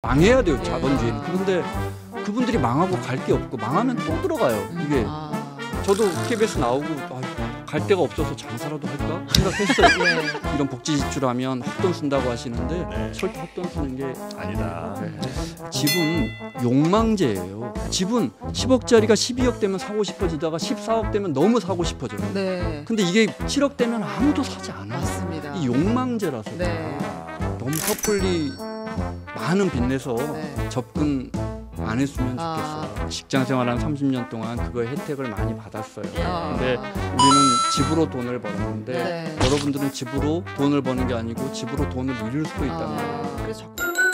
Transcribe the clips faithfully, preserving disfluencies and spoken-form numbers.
망해야 돼요. 자본주의는. 그런데 그분들이 망하고 갈 게 없고 망하면 또 들어가요. 이게 아. 저도 케이비에스 나오고 아, 갈 데가 없어서 장사라도 할까 생각했어요. 네. 이런 복지 지출하면 헛돈 쓴다고 하시는데 네. 절대 헛돈 쓰는 게 아니다. 네. 집은 욕망제예요. 집은 십억짜리가 십이억 되면 사고 싶어지다가 십사억 되면 너무 사고 싶어져요. 네. 근데 이게 칠억 되면 아무도 사지 않아. 맞습니다. 이 욕망제라서 네. 너무 섣불리 많은 빚내서 네. 접근 안 했으면 좋겠어요. 아. 직장 생활한 삼십 년 동안 그거의 혜택을 많이 받았어요. 아. 근데 우리는 집으로 돈을 벌었는데 네. 여러분들은 집으로 돈을 버는 게 아니고 집으로 돈을 잃을 수도 있다는 거예요. 아. 그래서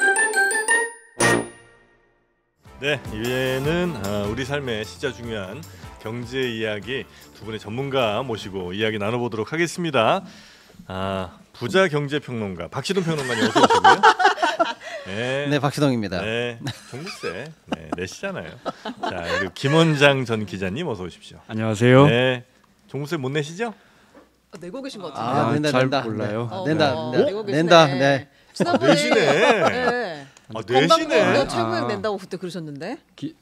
네, 이제는 어, 우리 삶에 진짜 중요한 경제 이야기 두 분의 전문가 모시고 이야기 나눠보도록 하겠습니다. 아, 부자 경제 평론가 박시동 평론가님 어서 오시고요. 네, 네, 박시동입니다. 네, 종부세 네, 내시잖아요. 자, 그리고 김원장 전 기자님 어서 오십시오. 안녕하세요. 네, 종부세 못 내시죠? 어, 내고 계신 것 아, 같은데. 아, 낸다, 잘 낸다. 몰라요. 네. 어, 낸다, 어, 낸다. 내고 계시네. 낸다, 네. 지난번에 내시네. 네. 아, 내시네. 건강보험료 최고액 아. 낸다고 그때 그러셨는데. 기,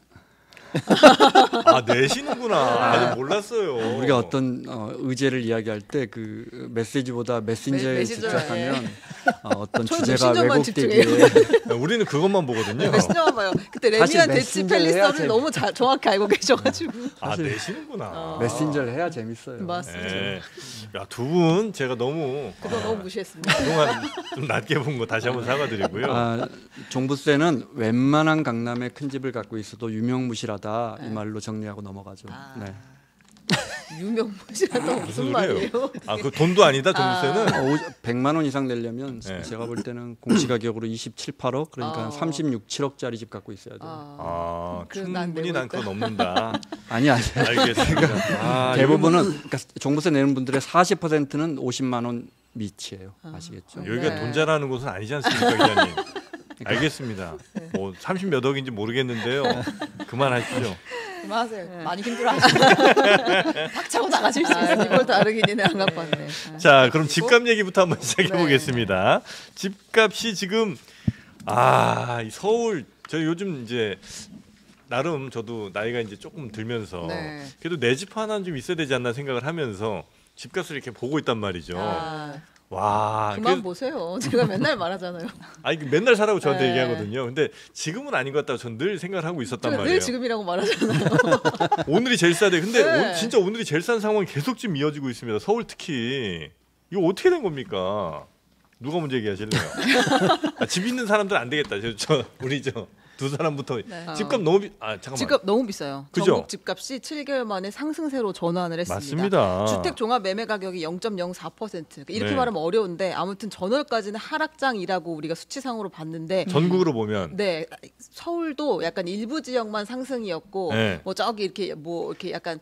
아, 내시는구나. 아직 몰랐어요. 우리가 어떤 어, 의제를 이야기할 때 그 메시지보다 메신저에 메- 메신저에, 집착하면 어, 어떤 저는 주제가 메신저만 왜곡되기에 아, 우리는 그것만 보거든요. 메신저만 봐요. 그때 사실 레미안 대치 메신저를 해야 펠리서를 재밌- 너무 자, 정확히 알고 계셔가지고. 아, 사실- 내시는구나. 어. 메신저를 해야 재밌어요. 맞습니다. 네. 야, 두 분 제가 너무 그거 너무 무시했습니다. 그동안 좀 낮게 본 거 다시 한번 사과드리고요. 아, 종부세는 웬만한 강남에 큰 집을 갖고 있어도 유명무실하다 이 말로 정리하고 넘어가죠. 아. 네. 유명무실하다 무슨 무슨 말이에요? 아, 그 돈도 아니다 종부세는. 어, 오- 백만 원 이상 내려면 네. 제가 볼 때는 공시가격으로 이십칠, 팔억 그러니까 아. 삼십육, 칠억짜리 집 갖고 있어야 돼요. 아, 아, 그래서 난 충분히 내고 난 있다. 그거 넘는다. 아니 아니. 알겠습니다. 아, 대부분은 그러니까 종부세 내는 분들의 사십 퍼센트는 오십만 원 미치예요. 아시겠죠? 아. 여기가 네. 돈 잘하는 곳은 아니지 않습니까, 기자님? 알겠습니다. 뭐 삼십 몇 억인지 모르겠는데요. 그만하시죠. 그만하세요. 네. 많이 힘들어하시네. 박차고 나가실 수 아, 있어요. 이걸 다르긴 안 갚았네. 아. 자, 그럼 집값 얘기부터 한번 시작해 네. 보겠습니다. 집값이 지금 아, 이 서울 저 요즘 이제 나름 저도 나이가 이제 조금 들면서 네. 그래도 내 집 하나는 좀 있어야 되지 않나 생각을 하면서 집값을 이렇게 보고 있단 말이죠. 아, 와, 그만 그- 보세요. 제가 맨날 말하잖아요. 아니 그 맨날 사라고 저한테 네. 얘기하거든요. 근데 지금은 아닌 것 같다고 전 늘 생각을 하고 있었단 제가 말이에요. 늘 지금이라고 말하잖아요. 오늘이 제일 싸대. 근데 네. 오- 진짜 오늘이 제일 싼 상황이 계속 지금 이어지고 있습니다. 서울 특히 이거 어떻게 된 겁니까? 누가 먼저 얘기하실래요? 아, 집 있는 사람들 안 되겠다. 저, 저 우리 저 두 사람부터 네. 집값 너무 비... 아 잠깐만. 집값 너무 비싸요. 그죠? 전국 집값이 칠 개월 만에 상승세로 전환을 했습니다. 맞습니다. 주택 종합 매매 가격이 영 점 영사 퍼센트. 이렇게 네. 말하면 어려운데 아무튼 전월까지는 하락장이라고 우리가 수치상으로 봤는데 전국으로 보면 네, 서울도 약간 일부 지역만 상승이었고 네. 뭐 저기 이렇게 뭐 이렇게 약간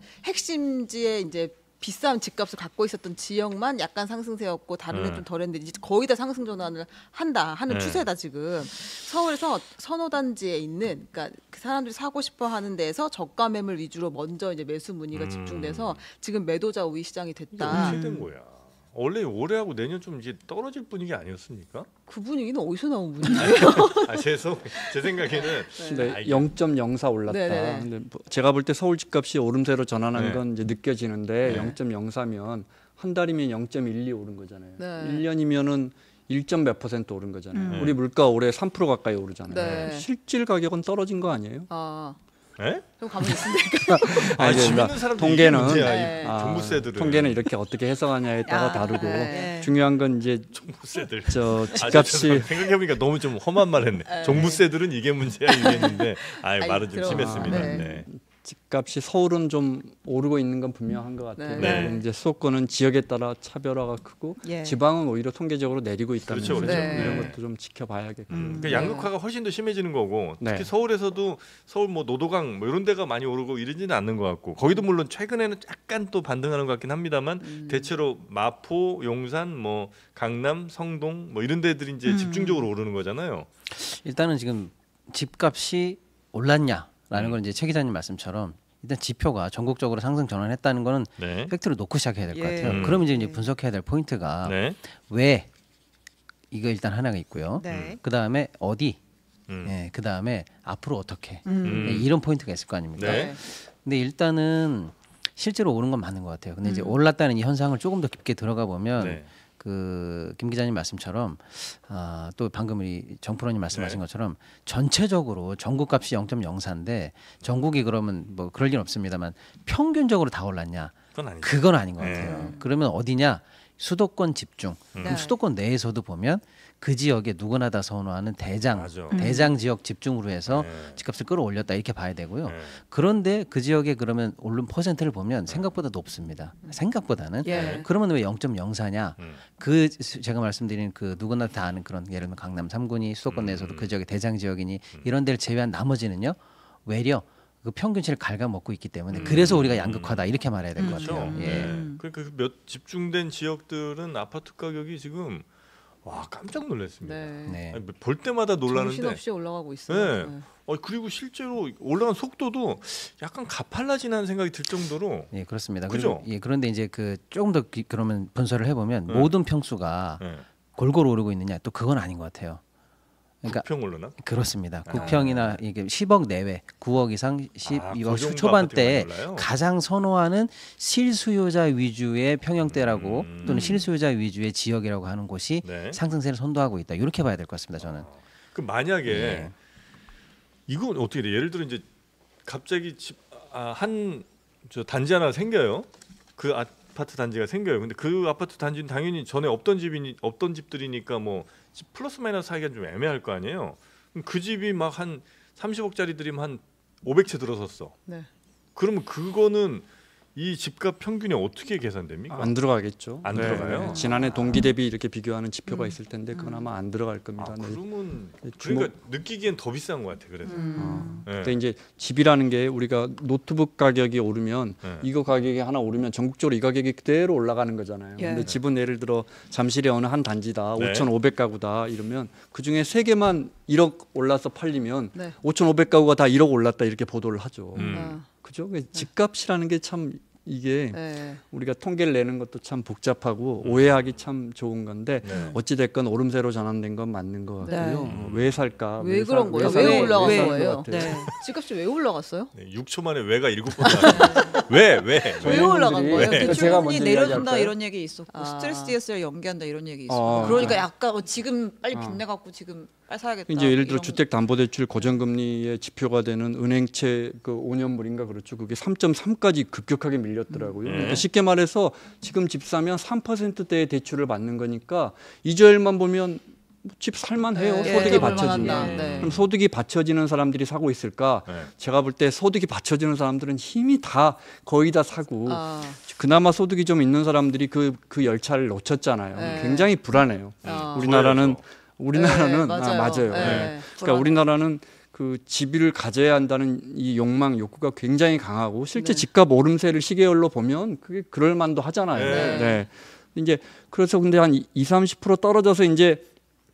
핵심지에 이제 비싼 집값을 갖고 있었던 지역만 약간 상승세였고 다른 네. 데는 좀 덜했는데 이제 거의 다 상승 전환을 한다 하는 네. 추세다 지금. 서울에서 선호단지에 있는 그러니까 그 사람들이 사고 싶어 하는 데에서 저가 매물 위주로 먼저 이제 매수 문의가 음. 집중돼서 지금 매도자 우위 시장이 이게 됐다. 어떻게 된 거야? 원래 올해하고 내년 좀 이제 떨어질 분위기 아니었습니까? 그 분위기는 어디서 나온 분위기예요? 아, 제, 소, 제 생각에는 근데 알겠- 영 점 영사 올랐다. 네네네. 근데 뭐 제가 볼 때 서울 집값이 오름세로 전환한 네. 건 이제 느껴지는데 네. 영 점 영사면 한 달이면 영 점 일이 오른 거잖아요. 네. 일 년이면은 일 점 몇 퍼센트 오른 거잖아요. 음. 우리 물가 올해 삼 퍼센트 가까이 오르잖아요. 네. 실질 가격은 떨어진 거 아니에요? 아, 에? 좀 가만히 있으니까. 아, 아니, 집 그러니까 있는 사람들 통계는 이게 문제야. 네. 이 아, 종부세들은. 통계는 이렇게 어떻게 해석하냐에 따라 야, 다르고 네. 중요한 건 이제 종부세들. 저 아, 집값이 생각해보니까 너무 좀 험한 말했네. 네. 종부세들은 이게 문제야 이랬는데, 아, 아이, 말은 좀 들어- 심했습니다. 네. 네. 집값이 서울은 좀 오르고 있는 건 분명한 것 같아요. 네. 근데 이제 수도권은 지역에 따라 차별화가 크고 예. 지방은 오히려 통계적으로 내리고 있다는 그렇죠, 그렇죠. 이런 네. 것도 좀 지켜봐야겠고. 음, 네. 그러니까 양극화가 훨씬 더 심해지는 거고 특히 네. 서울에서도 서울 뭐 노도강 뭐 이런 데가 많이 오르고 이러지는 않는 것 같고 거기도 물론 최근에는 약간 또 반등하는 것 같긴 합니다만 음. 대체로 마포, 용산, 뭐 강남, 성동 뭐 이런 데들이 이제 음. 집중적으로 오르는 거잖아요. 일단은 지금 집값이 올랐냐라는 음. 건 이제 최 기자님 말씀처럼 일단 지표가 전국적으로 상승 전환했다는 거는 네. 팩트로 놓고 시작해야 될 것 예. 같아요. 음. 그럼 이제, 이제 네. 분석해야 될 포인트가 네. 왜 이거 일단 하나가 있고요. 네. 그 다음에 어디 음. 예, 그 다음에 앞으로 어떻게 음. 예, 이런 포인트가 있을 거 아닙니까? 네. 근데 일단은 실제로 오른 건 맞는 것 같아요. 근데 이제 음. 올랐다는 이 현상을 조금 더 깊게 들어가 보면 네. 그 김 기자님 말씀처럼 아, 또 방금 우리 정프로님 말씀하신 네. 것처럼 전체적으로 전국값이 영 점 영사인데 전국이 그러면 뭐 그럴 리는 없습니다만 평균적으로 다 올랐냐? 그건 아니죠. 그건 아닌 것 네. 같아요. 그러면 어디냐? 수도권 집중. 음. 그럼 네. 수도권 내에서도 보면 그 지역에 누구나 다 선호하는 대장, 맞아. 대장 지역 집중으로 해서 네. 집값을 끌어올렸다 이렇게 봐야 되고요. 네. 그런데 그 지역에 그러면 오른 퍼센트를 보면 생각보다 높습니다. 생각보다는. 예. 그러면 왜 영 점 영사냐? 음. 그 제가 말씀드린 그 누구나 다 아는 그런 예를 들면 강남 삼 군이 수도권 음. 내에서도 그 지역의 대장 지역이니 이런 데를 제외한 나머지는요. 외려 그 평균치를 갉아먹고 있기 때문에 음. 그래서 우리가 양극화다 이렇게 말해야 될 것 그렇죠. 같아요. 네. 예. 그러니까 그 몇 집중된 지역들은 아파트 가격이 지금 와 깜짝 놀랐습니다. 네. 네. 아니, 볼 때마다 놀라는데. 정신없이 올라가고 있어요. 네. 어, 그리고 실제로 올라간 속도도 약간 가팔라지는 생각이 들 정도로. 예, 그렇습니다. 그죠? 그리고, 예, 그런데 이제 그 조금 더 기- 그러면 분석을 해보면 네. 모든 평수가 네. 골고루 오르고 있느냐 또 그건 아닌 것 같아요. 그러니까 평 올라나? 그렇습니다. 아. 구 평이나 이게 십억 내외, 구억 이상, 아, 십이억 그 정도 초반대에 아파트가 올라요? 가장 선호하는 실수요자 위주의 평형대라고 음. 또는 실수요자 위주의 지역이라고 하는 곳이 네. 상승세를 선도하고 있다. 이렇게 봐야 될 것 같습니다. 저는. 그 만약에 예. 이건 어떻게 돼? 예를 들어 이제 갑자기 집한저 단지 하나 생겨요. 그 아파트 단지가 생겨요. 근데 그 아파트 단지는 당연히 전에 없던 집이니 없던 집들이니까 뭐 집 플러스 마이너스 하기가 좀 애매할 거 아니에요. 그럼 그 집이 막 한 삼십억짜리들이면 한 오백 채 들어섰어. 네. 그러면 그거는 이 집값 평균이 어떻게 계산됩니까? 안 들어가겠죠. 안 들어가요? 지난해 동기 대비 이렇게 비교하는 지표가 음. 있을 텐데 그건 음. 아마 안 들어갈 겁니다. 아, 네. 그러면 주목- 그러니까 느끼기엔 더 비싼 것 같아. 그래서. 음. 네. 근데 이제 집이라는 게 우리가 노트북 가격이 오르면 네. 이거 가격이 하나 오르면 전국적으로 이 가격이 그대로 올라가는 거잖아요. 예. 근데 집은 예를 들어 잠실의 어느 한 단지다 네. 오천오백 가구다 이러면 그 중에 세 개만 일억 올라서 팔리면 네. 오천오백 가구가 다 일억 올랐다 이렇게 보도를 하죠. 음. 아, 그죠? 그 집값이라는 게 참 이게 네. 우리가 통계를 내는 것도 참 복잡하고 오해하기 참 좋은 건데 네. 어찌 됐건 오름세로 전환된 건 맞는 것 같고요. 네. 어, 왜 살까? 왜 살- 그런 거예요? 살- 왜 올라간 왜 사는 거예요? 것 같아요? 네. 집값이 왜 올라갔어요? 네, 육 초 만에 왜가 일곱 번 나왔어요. 왜 왜? 왜 올라간 거예요? 네. 그 제가 주문이 먼저 내려준다 이야기할까요? 이런 얘기 있었고 아. 스트레스 디에스를 연기한다 이런 얘기 있었고 어. 그러니까 약간 어, 지금 빨리 어. 빚내 갖고 지금 빨리 사야겠다. 이제 예를 들어 이런 주택담보대출 고정금리의 지표가 되는 은행채 그 오 년물인가 그렇죠. 그게 삼 점 삼까지 급격하게 밀렸더라고요. 음. 그러니까 쉽게 말해서 지금 집 사면 삼 퍼센트대의 대출을 받는 거니까 이자율만 보면 집 살만해요. 네. 소득이 네. 받쳐지면. 얼마나, 네. 그럼 소득이 받쳐지는 사람들이 사고 있을까? 네. 제가 볼 때 소득이 받쳐지는 사람들은 힘이 다 거의 다 사고 아, 그나마 소득이 좀 있는 사람들이 그 그 열차를 놓쳤잖아요. 네. 굉장히 불안해요. 아. 우리나라는 우리나라는 네, 아, 맞아요. 맞아요. 네. 네. 그러니까 불안해. 우리나라는 그 집을 가져야 한다는 이 욕망 욕구가 굉장히 강하고 실제 네. 집값 오름세를 시계열로 보면 그게 그럴 만도 하잖아요. 네. 네. 이제 그래서 근데 한 이, 삼십 퍼센트 떨어져서 이제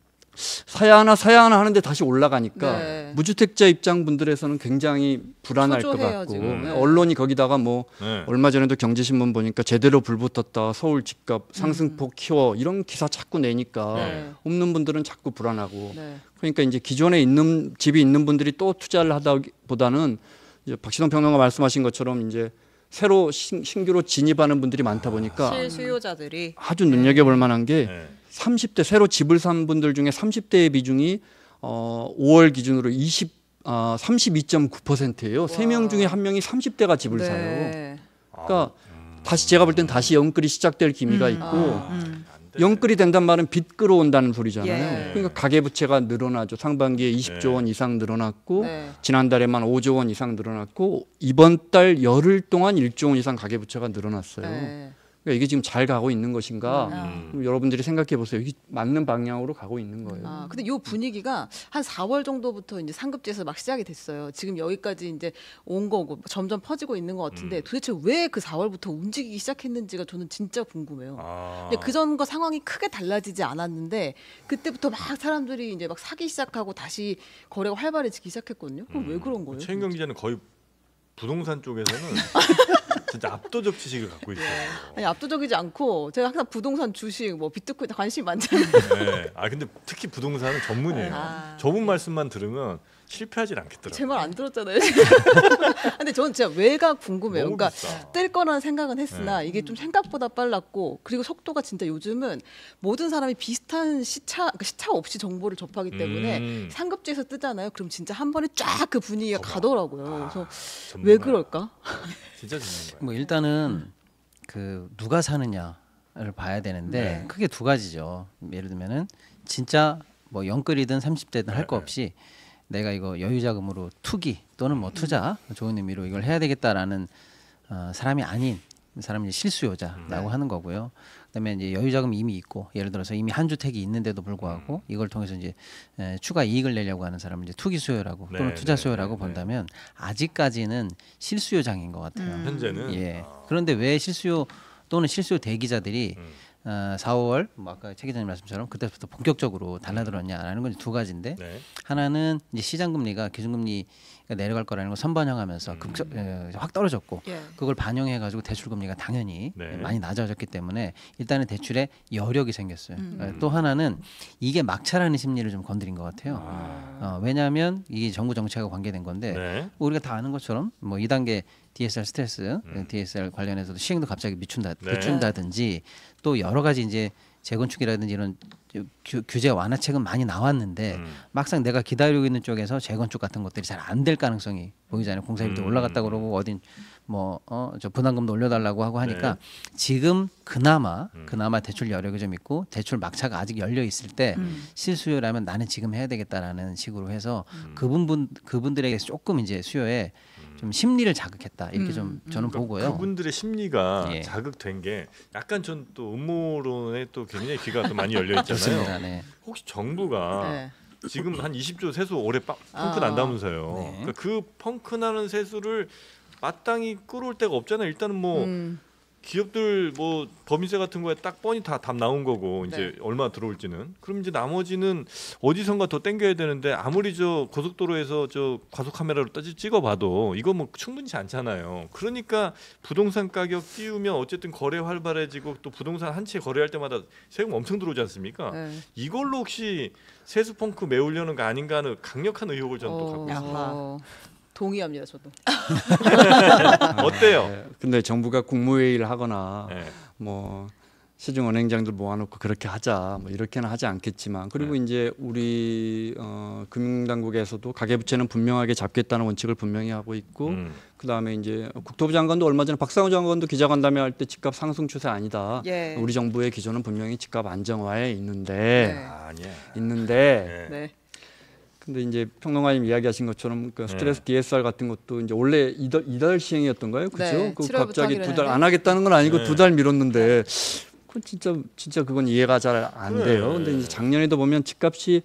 사야 하나 사야 하나 하는데 다시 올라가니까 네. 무주택자 입장 분들에서는 굉장히 불안할 것 초조해요, 같고 지금. 네. 언론이 거기다가 뭐 네. 얼마 전에도 경제신문 보니까 제대로 불붙었다 서울 집값 상승폭 키워 이런 기사 자꾸 내니까 네. 없는 분들은 자꾸 불안하고 네. 그러니까 이제 기존에 있는 집이 있는 분들이 또 투자를 하다보다는 이제 박시동 평론가 말씀하신 것처럼 이제 새로 신, 신규로 진입하는 분들이 많다 보니까 실수요자들이 아주 눈여겨볼 만한 게 네. 삼십 대 새로 집을 산 분들 중에 삼십 대의 비중이 어, 오월 기준으로 이십 아, 삼십이 점 구 퍼센트예요. 세 명 중에 한 명이 삼십 대가 집을 사요. 네. 그러니까 다시 제가 볼 땐 다시 영끌이 시작될 기미가 음. 있고 아. 음. 안 돼. 영끌이 된단 말은 빚 끌어온다는 소리잖아요. 예. 그러니까 가계부채가 늘어나죠. 상반기에 이십조 원 이상 늘어났고 네. 지난달에만 오조 원 이상 늘어났고 이번 달 열흘 동안 일조 원 이상 가계부채가 늘어났어요. 네. 그러니까 이게 지금 잘 가고 있는 것인가? 음. 그럼 여러분들이 생각해 보세요. 이게 맞는 방향으로 가고 있는 거예요. 아, 근데 요 분위기가 한 사월 정도부터 이제 상급지에서 막 시작이 됐어요. 지금 여기까지 이제 온 거고 점점 퍼지고 있는 것 같은데 음. 도대체 왜 그 사월부터 움직이기 시작했는지가 저는 진짜 궁금해요. 아. 근데 그 전과 상황이 크게 달라지지 않았는데 그때부터 막 사람들이 이제 막 사기 시작하고 다시 거래가 활발해지기 시작했거든요. 그럼 왜 그런 거예요? 최인경 기자는 거의 부동산 쪽에서는 진짜 압도적 지식을 갖고 있어요. 아니 압도적이지 않고 제가 항상 부동산, 주식, 뭐 비트코인 다 관심이 많잖아요. 네. 아 근데 특히 부동산은 전문이에요. 아. 저분 말씀만 들으면 실패하지 않겠더라고요. 제 말 안 들었잖아요. 근데 저는 진짜 왜가 궁금해요. 너무 그러니까 비싸. 뜰 거라는 생각은 했으나 이게 좀 생각보다 빨랐고 그리고 속도가 진짜 요즘은 모든 사람이 비슷한 시차 그러니까 시차 없이 정보를 접하기 때문에 음. 상급지에서 뜨잖아요. 그럼 진짜 한 번에 쫙 그 분위기가 가더라고요. 그래서 전문가야. 왜 그럴까? 진짜 전문가야. 뭐 일단은 그 누가 사느냐를 봐야 되는데 네. 크게 두 가지죠. 예를 들면은 진짜 뭐 영끌이든 삼십 대든 할 거 네. 없이 내가 이거 여유 자금으로 투기 또는 뭐 투자 좋은 의미로 이걸 해야 되겠다라는 어, 사람이 아닌 사람이 이제 실수요자라고 네. 하는 거고요. 그다음에 이제 여유 자금이 이미 있고 예를 들어서 이미 한 주택이 있는데도 불구하고 음. 이걸 통해서 이제 에, 추가 이익을 내려고 하는 사람을 이제 투기 수요라고 또는 네, 투자 네, 수요라고 네, 본다면 아직까지는 실수요장인 것 같아요. 음. 현재는 예. 아. 그런데 왜 실수요 또는 실수요 대기자들이 음. 어, 사월 뭐 아까 최 기자님 말씀처럼 그때부터 본격적으로 달라들었냐라는 건 두 가지인데 네. 하나는 이제 시장 금리가 기준금리가 내려갈 거라는 걸 선반영하면서 음. 극적, 에, 확 떨어졌고 예. 그걸 반영해 가지고 대출 금리가 당연히 네. 많이 낮아졌기 때문에 일단은 대출에 여력이 생겼어요. 음. 에, 또 하나는 이게 막차라는 심리를 좀 건드린 것 같아요. 아. 어, 왜냐하면 이게 정부 정책과 관계된 건데 네. 우리가 다 아는 것처럼 뭐 이 단계 디에스알 스트레스, 음. 디에스알 관련해서도 시행도 갑자기 미춘다, 네. 늦춘다든지 또 여러 가지 이제 재건축이라든지 이런 규, 규제 완화책은 많이 나왔는데 음. 막상 내가 기다리고 있는 쪽에서 재건축 같은 것들이 잘 안 될 가능성이 보이잖아요. 공사비도 음. 올라갔다 그러고 어딘 뭐어저 분담금도 올려달라고 하고 하니까 네. 지금 그나마 음. 그나마 대출 여력이 좀 있고 대출 막차가 아직 열려 있을 때 음. 실수요라면 나는 지금 해야 되겠다라는 식으로 해서 음. 그분분 그분들에게 조금 이제 수요에 좀 심리를 자극했다 이렇게 좀 저는 보고요. 그분들의 심리가 예. 자극된 게 약간 전 또 음모론에 또 굉장히 귀가 또 많이 열려 있잖아요. 좋습니다. 네. 혹시 정부가 네. 지금 한 이십 조 세수 올해 빠- 펑크 아. 난다면서요. 네. 그러니까 그 펑크 나는 세수를 마땅히 끌어올 데가 없잖아요. 일단은 뭐 음. 기업들 뭐 법인세 같은 거에 딱 뻔히 다 답 나온 거고 이제 네. 얼마 들어올지는 그럼 이제 나머지는 어디선가 더 땡겨야 되는데 아무리 저 고속도로에서 저 과속 카메라로 따지 찍어봐도 이거 뭐 충분치 않잖아요. 그러니까 부동산 가격 띄우면 어쨌든 거래 활발해지고 또 부동산 한 채 거래할 때마다 세금 엄청 들어오지 않습니까? 네. 이걸로 혹시 세수 펑크 메우려는 거 아닌가 하는 강력한 의혹을 저는 또 갖고 있어요. 어, 동의합니다. 저도. 어때요? 네. 근데 정부가 국무회의를 하거나 네. 뭐 시중 은행장들 모아놓고 그렇게 하자 뭐 이렇게는 하지 않겠지만 그리고 네. 이제 우리 어, 금융당국에서도 가계부채는 분명하게 잡겠다는 원칙을 분명히 하고 있고 음. 그다음에 이제 국토부 장관도 얼마 전에 박상우 장관도 기자간담회 할 때 집값 상승 추세 아니다. 예. 우리 정부의 기조는 분명히 집값 안정화에 있는데 네. 아니야. 있는데 네. 네. 근데 이제 평론가님 이야기하신 것처럼 그 네. 스트레스 디에스알 같은 것도 이제 원래 이달, 이달 시행이었던가요? 그죠? 네, 그 칠월부터 갑자기 하기로 두 달 했는데. 안 하겠다는 건 아니고 네. 두 달 미뤘는데 그건 진짜 진짜 그건 이해가 잘 안 그래. 돼요. 근데 이제 작년에도 보면 집값이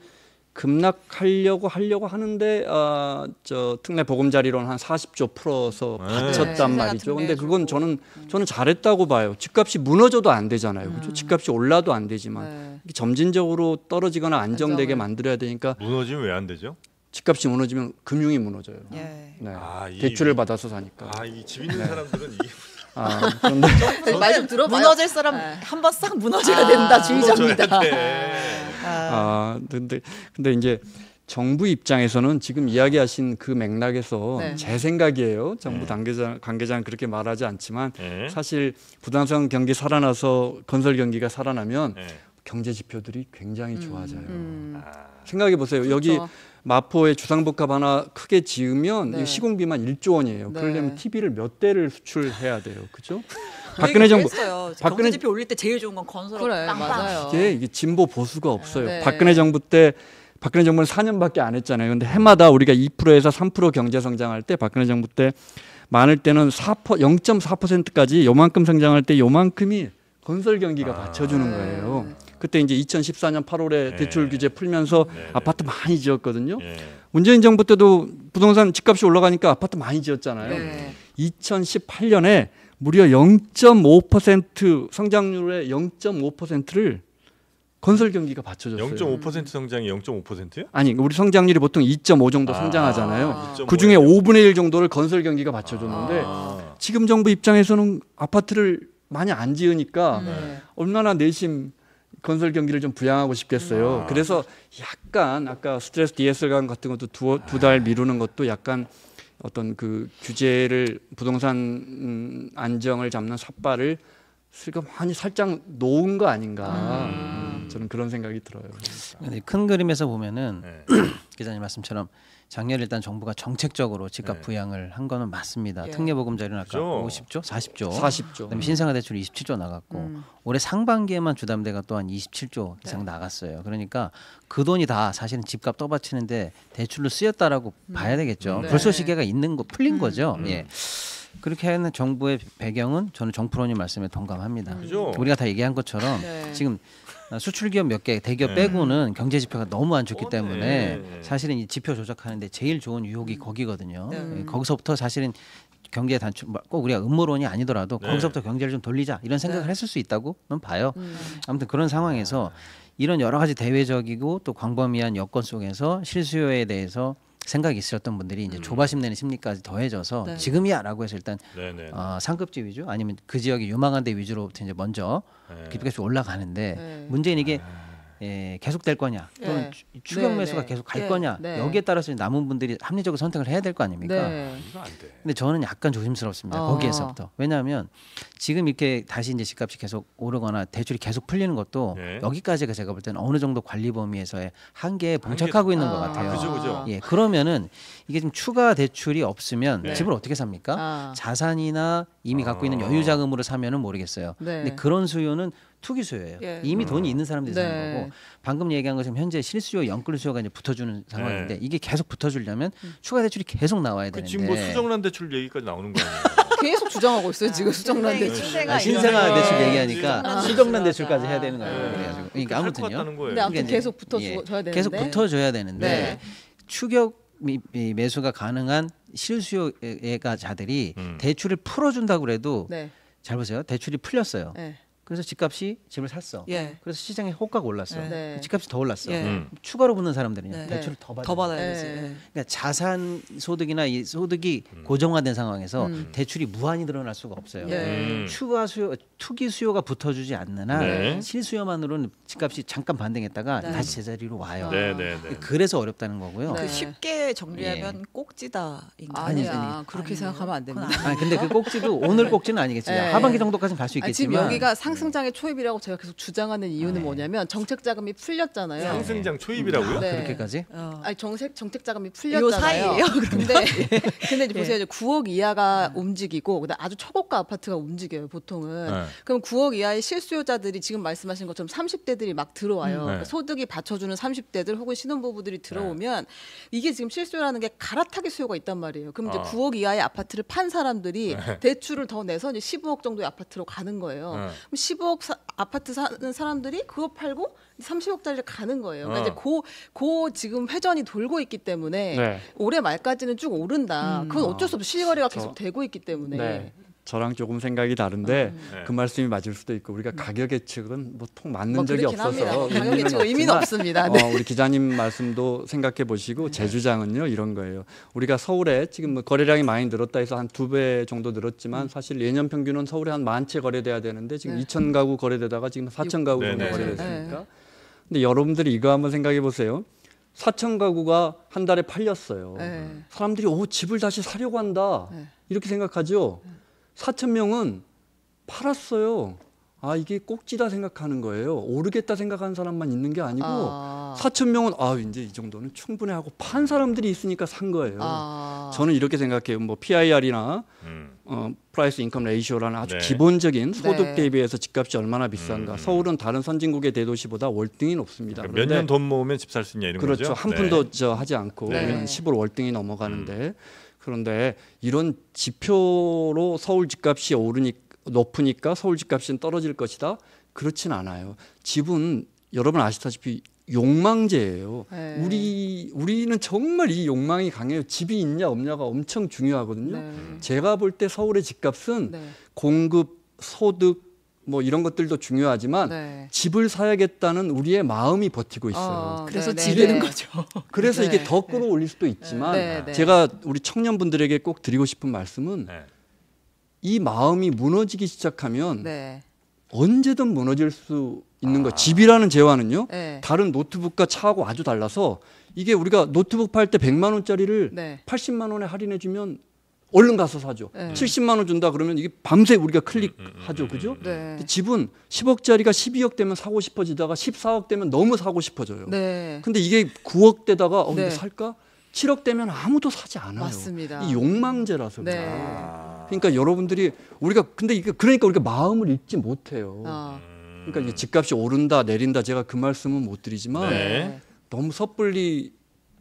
급락하려고 하려고 하는데 아, 저 특례 보금자리론 한 사십 조 풀어서 네. 바쳤단 네, 말이죠. 근데 특례 그건 주고. 저는 저는 잘했다고 봐요. 집값이 무너져도 안 되잖아요. 그죠? 집값이 올라도 안 되지만 네. 이렇게 점진적으로 떨어지거나 안정되게 안정을. 만들어야 되니까 무너지면 왜 안 되죠? 집값이 무너지면 금융이 무너져요. 예. 네. 아, 이- 대출을 받아서 사니까. 아, 이 집 있는 사람들은 이게 아, 그런데 말 좀 들어봐요. 무너질 사람 네. 한 번 싹 무너져야 아, 된다 무너져야 주의자입니다. 돼. 아, 아, 근데 근데 이제 정부 입장에서는 지금 이야기하신 그 맥락에서 네. 제 생각이에요. 정부 네. 관계자 관계자는 그렇게 말하지 않지만 네. 사실 부동산 경기 살아나서 건설 경기가 살아나면 네. 경제 지표들이 굉장히 좋아져요. 음. 아, 생각해 보세요. 여기 그렇죠. 마포에 주상복합 하나 크게 지으면 네. 이 시공비만 일조 원이에요. 네. 그러려면 티비를 몇 대를 수출해야 돼요. 그죠? 그 박근혜 얘기 정부 했어요. 박근혜- 경제지표 올릴 때 제일 좋은 건 건설. 그래 맞아요. 이게, 이게 진보 보수가 없어요. 네. 박근혜 정부 때 박근혜 정부는 사 년밖에 안 했잖아요. 근데 해마다 우리가 이 퍼센트에서 삼 퍼센트 경제 성장할 때 박근혜 정부 때 많을 때는 사 퍼센트, 영 점 사 퍼센트까지 요만큼 성장할 때 요만큼이 건설 경기가 아. 받쳐주는 네. 거예요. 그때 이제 이천십사 년 팔월에 네. 대출 규제 풀면서 네, 네. 아파트 많이 지었거든요. 예. 문재인 정부 때도 부동산 집값이 올라가니까 아파트 많이 지었잖아요. 네. 이천십팔 년에 무려 영 점 오 퍼센트 성장률의 영 점 오 퍼센트를 건설 경기가 받쳐줬어요. 영 점 오 퍼센트 성장이 영 점 오 퍼센트요? 아니 우리 성장률이 보통 이 점 오 정도 아, 성장하잖아요. 아. 그 중에 오분의 일 정도를 건설 경기가 받쳐줬는데 아. 지금 정부 입장에서는 아파트를 많이 안 지으니까 네. 얼마나 내심 건설 경기를 좀 부양하고 싶겠어요. 아. 그래서 약간 아까 스트레스 디에스엘감 같은 것도 두 달 미루는 것도 약간 어떤 그 규제를 부동산 음, 안정을 잡는 삿발을 슬그머니 살짝 놓은 거 아닌가. 음. 저는 그런 생각이 들어요. 근데 큰 그림에서 보면은 네. 기자님 말씀처럼 작년 일단 정부가 정책적으로 집값 네. 부양을 한 거는 맞습니다. 예. 특례보금자리는 아까 그죠? 오십 조, 사십 조, 사십 조. 그다음에 신생아 대출이 이십칠 조 나갔고 음. 올해 상반기에만 주담대가 또한 이십칠 조 이상 네. 나갔어요. 그러니까 그 돈이 다 사실은 집값 떠받치는데 대출로 쓰였다라고 봐야 되겠죠. 네. 벌써 시계가 있는 거 풀린 거죠. 음. 예. 그렇게 하는 정부의 배경은 저는 정프로님 말씀에 동감합니다. 그죠? 우리가 다 얘기한 것처럼 네. 지금 수출 기업 몇 개 대기업 네. 빼고는 경제 지표가 너무 안 좋기 어, 때문에 네. 사실은 이 지표 조작하는데 제일 좋은 유혹이 거기거든요. 네. 예, 거기서부터 사실은 경제 단축 뭐꼭 우리가 음모론이 아니더라도 네. 거기서부터 경제를 좀 돌리자 이런 생각을 네. 했을 수 있다고는 봐요. 음. 아무튼 그런 상황에서 이런 여러 가지 대외적이고 또 광범위한 여건 속에서 실수요에 대해서 생각이 있으셨던 분들이 이제 조바심 내는 심리까지 더해져서 네. 지금이야라고 해서 일단 네네. 어, 상급지 위주 아니면 그 지역이 유망한 데 위주로부터 이제 먼저 네. 집값이 올라가는데 네. 문제는 이게 예, 계속될 거냐 또는 네. 추- 추경 네, 매수가 네. 계속 갈 네, 거냐 네. 여기에 따라서 남은 분들이 합리적으로 선택을 해야 될 거 아닙니까? 네. 이거 안 돼. 근데 저는 약간 조심스럽습니다. 어. 거기에서부터. 왜냐하면 지금 이렇게 다시 이제 집값이 계속 오르거나 대출이 계속 풀리는 것도 네. 여기까지가 제가 볼 때는 어느 정도 관리 범위에서의 한계에 봉착하고 있는 것 아. 같아요. 그죠, 그죠. 예, 그러면은 이게 좀 추가 대출이 없으면 네. 집을 어떻게 삽니까? 아. 자산이나 이미 갖고 있는 아. 여유 자금으로 사면은 모르겠어요. 네. 근데 그런 수요는 투기 수요예요. 예. 이미 음. 돈이 있는 사람들이 네. 사는 거고 방금 얘기한 것처럼 현재 실수요, 영끌 수요가 이제 붙어주는 상황인데 이게 계속 붙어주려면 추가 대출이 계속 나와야 그 되는데 지금 뭐 수정란 대출 얘기까지 나오는 거 아니에요? 계속 주장하고 있어요 지금 수정란 네, 대출. 추세가 아, 신생아 이거는- 대출 얘기하니까 아. 수정란 대출까지 해야 되는 거예요. 네. 그래가지고 그러니까 할것 아무튼요. 같다는 거예요. 근데 아무튼 그러니까 이제, 계속 붙어줘야 예, 되는데. 계속 붙어줘야 되는데 네. 추격 미- 미- 매수가 가능한 실수요가 자들이 음. 대출을 풀어준다고 그래도 네. 잘 보세요. 대출이 풀렸어요. 네. 그래서 집값이 집을 샀어. 예. 그래서 시장에 호가가 올랐어. 네. 집값이 더 올랐어. 예. 음. 추가로 붙는 사람들은요. 네. 대출을 더 받아. 더 받아야 네. 되지. 예. 그러니까 자산 소득이나 이 소득이 음. 고정화된 상황에서 음. 대출이 무한히 늘어날 수가 없어요. 네. 음. 추가 수요, 투기 수요가 붙어주지 않는 한 네. 실수요만으로는 집값이 잠깐 반등했다가 네. 다시 제자리로 와요. 네, 네, 네. 그래서 어렵다는 거고요. 네. 그 쉽게 정리하면 꼭지다인가? 아니, 아니야 아니, 그렇게 아니에요. 생각하면 안 됩니다. 그건 아니 근데 그 꼭지도 오늘 꼭지는 아니겠지만 네. 하반기 정도까지는 갈 수 아니, 지금 있겠지만 여기가 상승장의 초입이라고 제가 계속 주장하는 이유는 네. 뭐냐면 정책 자금이 풀렸잖아요. 상승장 초입이라고요? 네. 그렇게까지 어. 아니 정책 정책 자금이 요 풀렸잖아요. 사이예요, 근데 근데 이제 보세요. 예. 이제 구억 이하가 움직이고 그다음 아주 초고가 아파트가 움직여요. 보통은. 네. 그럼 구억 이하의 실수요자들이 지금 말씀하신 것처럼 삼십 대들이 막 들어와요. 음, 네. 그러니까 소득이 받쳐주는 삼십 대들 혹은 신혼부부들이 들어오면 이게 지금 실수요라는 게 갈아타기 수요가 있단 말이에요. 그럼 이제 아. 구억 이하의 아파트를 판 사람들이 대출을 더 내서 이제 십오억 정도의 아파트로 가는 거예요. 네. 그럼 십오억 사, 아파트 사는 사람들이 그거 팔고 삼십억짜리를 가는 거예요. 그러니까 어. 이제 고, 고 지금 회전이 돌고 있기 때문에 네. 올해 말까지는 쭉 오른다. 그건 어쩔 수 없어. 실거래가 저- 계속 되고 있기 때문에. 네. 저랑 조금 생각이 다른데 네. 그 말씀이 맞을 수도 있고 우리가 가격 예측은 뭐 통 맞는 뭐 적이 그렇긴 없어서 합니다. 가격 의미는 예측은 의미는 없지만 없습니다. 네. 어, 우리 기자님 말씀도 생각해 보시고 제 주장은요 이런 거예요. 우리가 서울에 지금 뭐 거래량이 많이 늘었다 해서 한 두 배 정도 늘었지만 사실 예년 평균은 서울에 한 만 채 거래돼야 되는데 지금 네. 이천 가구 거래되다가 지금 사천 가구 정도 네, 네. 거래됐으니까. 근데 여러분들이 이거 한번 생각해 보세요. 사천 가구가 한 달에 팔렸어요. 네. 사람들이 오 집을 다시 사려고 한다 네. 이렇게 생각하죠. 사천 명은 팔았어요. 아 이게 꼭지다 생각하는 거예요. 오르겠다 생각하는 사람만 있는 게 아니고 아. 사천 명은 아 이제 이 정도는 충분해 하고 판 사람들이 있으니까 산 거예요. 아. 저는 이렇게 생각해요. 뭐 피아이알이나 음. 어, 프라이스 인컴 레이쇼라는 아주 네. 기본적인 소득 네. 대비해서 집값이 얼마나 비싼가. 음. 서울은 다른 선진국의 대도시보다 월등히 높습니다. 몇 년 돈 모으면 집 살 수 있냐 이런 그렇죠. 거죠. 한 네. 푼도 저 하지 않고 네. 우리는 십으로 월등히 넘어가는데 그런데 이런 지표로 서울 집값이 오르니 높으니까 서울 집값이 떨어질 것이다. 그렇진 않아요. 집은 여러분 아시다시피 욕망제예요. 네. 우리 우리는 정말 이 욕망이 강해요. 집이 있냐 없냐가 엄청 중요하거든요. 네. 제가 볼 때 서울의 집값은 네. 공급, 소득, 뭐 이런 것들도 중요하지만 네. 집을 사야겠다는 우리의 마음이 버티고 있어요. 어, 그래서 네, 지르는 네. 거죠. 그래서 네. 이게 더 끌어올릴 수도 있지만 네, 네. 제가 우리 청년분들에게 꼭 드리고 싶은 말씀은 네. 이 마음이 무너지기 시작하면 네. 언제든 무너질 수 있는 아. 거. 집이라는 재화는요. 네. 다른 노트북과 차하고 아주 달라서 이게 우리가 노트북 팔 때 백만 원짜리를 네. 팔십만 원에 할인해 주면 얼른 가서 사죠. 네. 칠십만 원 준다 그러면 이게 밤새 우리가 클릭하죠. 음, 음, 그죠? 네. 근데 집은 십억짜리가 십이억 되면 사고 싶어지다가 십사억 되면 너무 사고 싶어져요. 네. 근데 이게 구억 되다가 어, 네. 이거 살까? 칠억 되면 아무도 사지 않아요. 맞습니다. 이 욕망제라서. 네. 그래요. 아. 그러니까 여러분들이 우리가 근데 이게 그러니까 우리가 마음을 잊지 못해요. 어. 그러니까 이제 집값이 오른다 내린다 제가 그 말씀은 못 드리지만 네. 너무 섣불리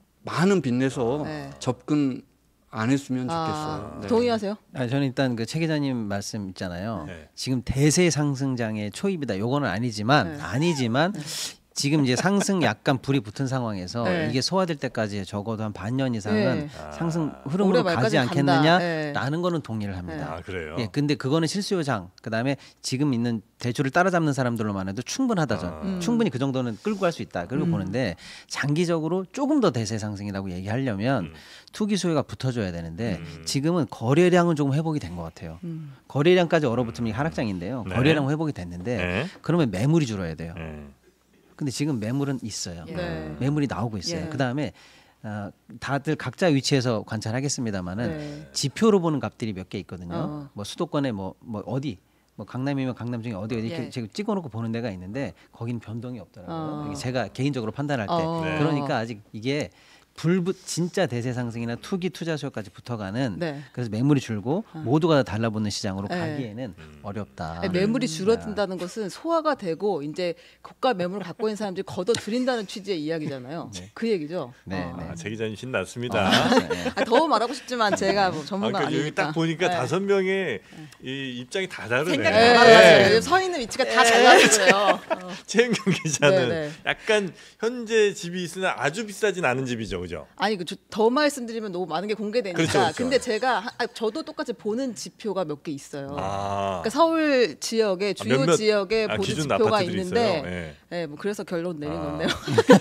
많은 빚내서 네. 접근 안 했으면 아, 좋겠어요. 네. 동의하세요? 아니, 저는 일단 그 최 기자님 말씀 있잖아요. 네. 지금 대세 상승장의 초입이다. 요거는 아니지만 네. 아니지만 지금 이제 상승 약간 불이 붙은 상황에서 네. 이게 소화될 때까지 적어도 한 반년 이상은 네. 상승 올해 흐름으로 말까지 가지 간다. 않겠느냐라는 네. 거는 동의를 합니다. 아 그래요. 예, 근데 그거는 실수요장 그다음에 지금 있는 대출을 따라잡는 사람들로만 해도 충분하다 전 아. 충분히 그 정도는 끌고 갈 수 있다 그리고 음. 보는데 장기적으로 조금 더 대세 상승이라고 얘기하려면 음. 투기 수요가 붙어줘야 되는데 음. 지금은 거래량은 조금 회복이 된 것 같아요. 음. 거래량까지 얼어붙으면 하락장인데요. 네. 거래량 회복이 됐는데 네. 그러면 매물이 줄어야 돼요. 네. 근데 지금 매물은 있어요. 네. 매물이 나오고 있어요. 예. 그다음에 어, 다들 각자 위치에서 관찰하겠습니다만은 네. 지표로 보는 값들이 몇 개 있거든요. 어. 뭐 수도권에 뭐, 뭐 어디 뭐 강남이면 강남 중에 어디 어디 이렇게 예. 지금 찍어놓고 보는 데가 있는데 거긴 변동이 없더라고요. 어. 이게 제가 개인적으로 판단할 때 어. 네. 그러니까 아직 이게 불붙 진짜 대세 상승이나 투기 투자 수요까지 붙어가는 네. 그래서 매물이 줄고 모두가 다 달라붙는 시장으로 네. 가기에는 어렵다. 아니, 매물이 줄어든다는 것은 소화가 되고 이제 고가 매물을 갖고 있는 사람들이 걷어 들인다는 취지의 이야기잖아요. 그 얘기죠. 네, 어. 네. 아, 제 기자님 신났습니다. 아, 더 말하고 싶지만 제가 뭐 아, 전문가 그러니까 여기 아니니까. 딱 보니까 네. 다섯 명의 이 입장이 다 다르네. 생각이 네, 다 맞아요. 네. 서 있는 위치가 다 달라져요. 최은경 기자는 네, 네. 약간 현재 집이 있으나 아주 비싸진 않은 집이죠, 그죠? 아니 그 더 말씀드리면 너무 많은 게 공개되니까. 그렇죠, 그렇죠. 근데 제가 하- 아, 저도 똑같이 보는 지표가 몇 개 있어요. 아, 그러니까 서울 지역에 주요 몇몇- 지역에 아, 보는 기준 지표가 아파트들이 있는데, 있어요. 예. 네, 뭐 그래서 결론 내린 아. 건데요.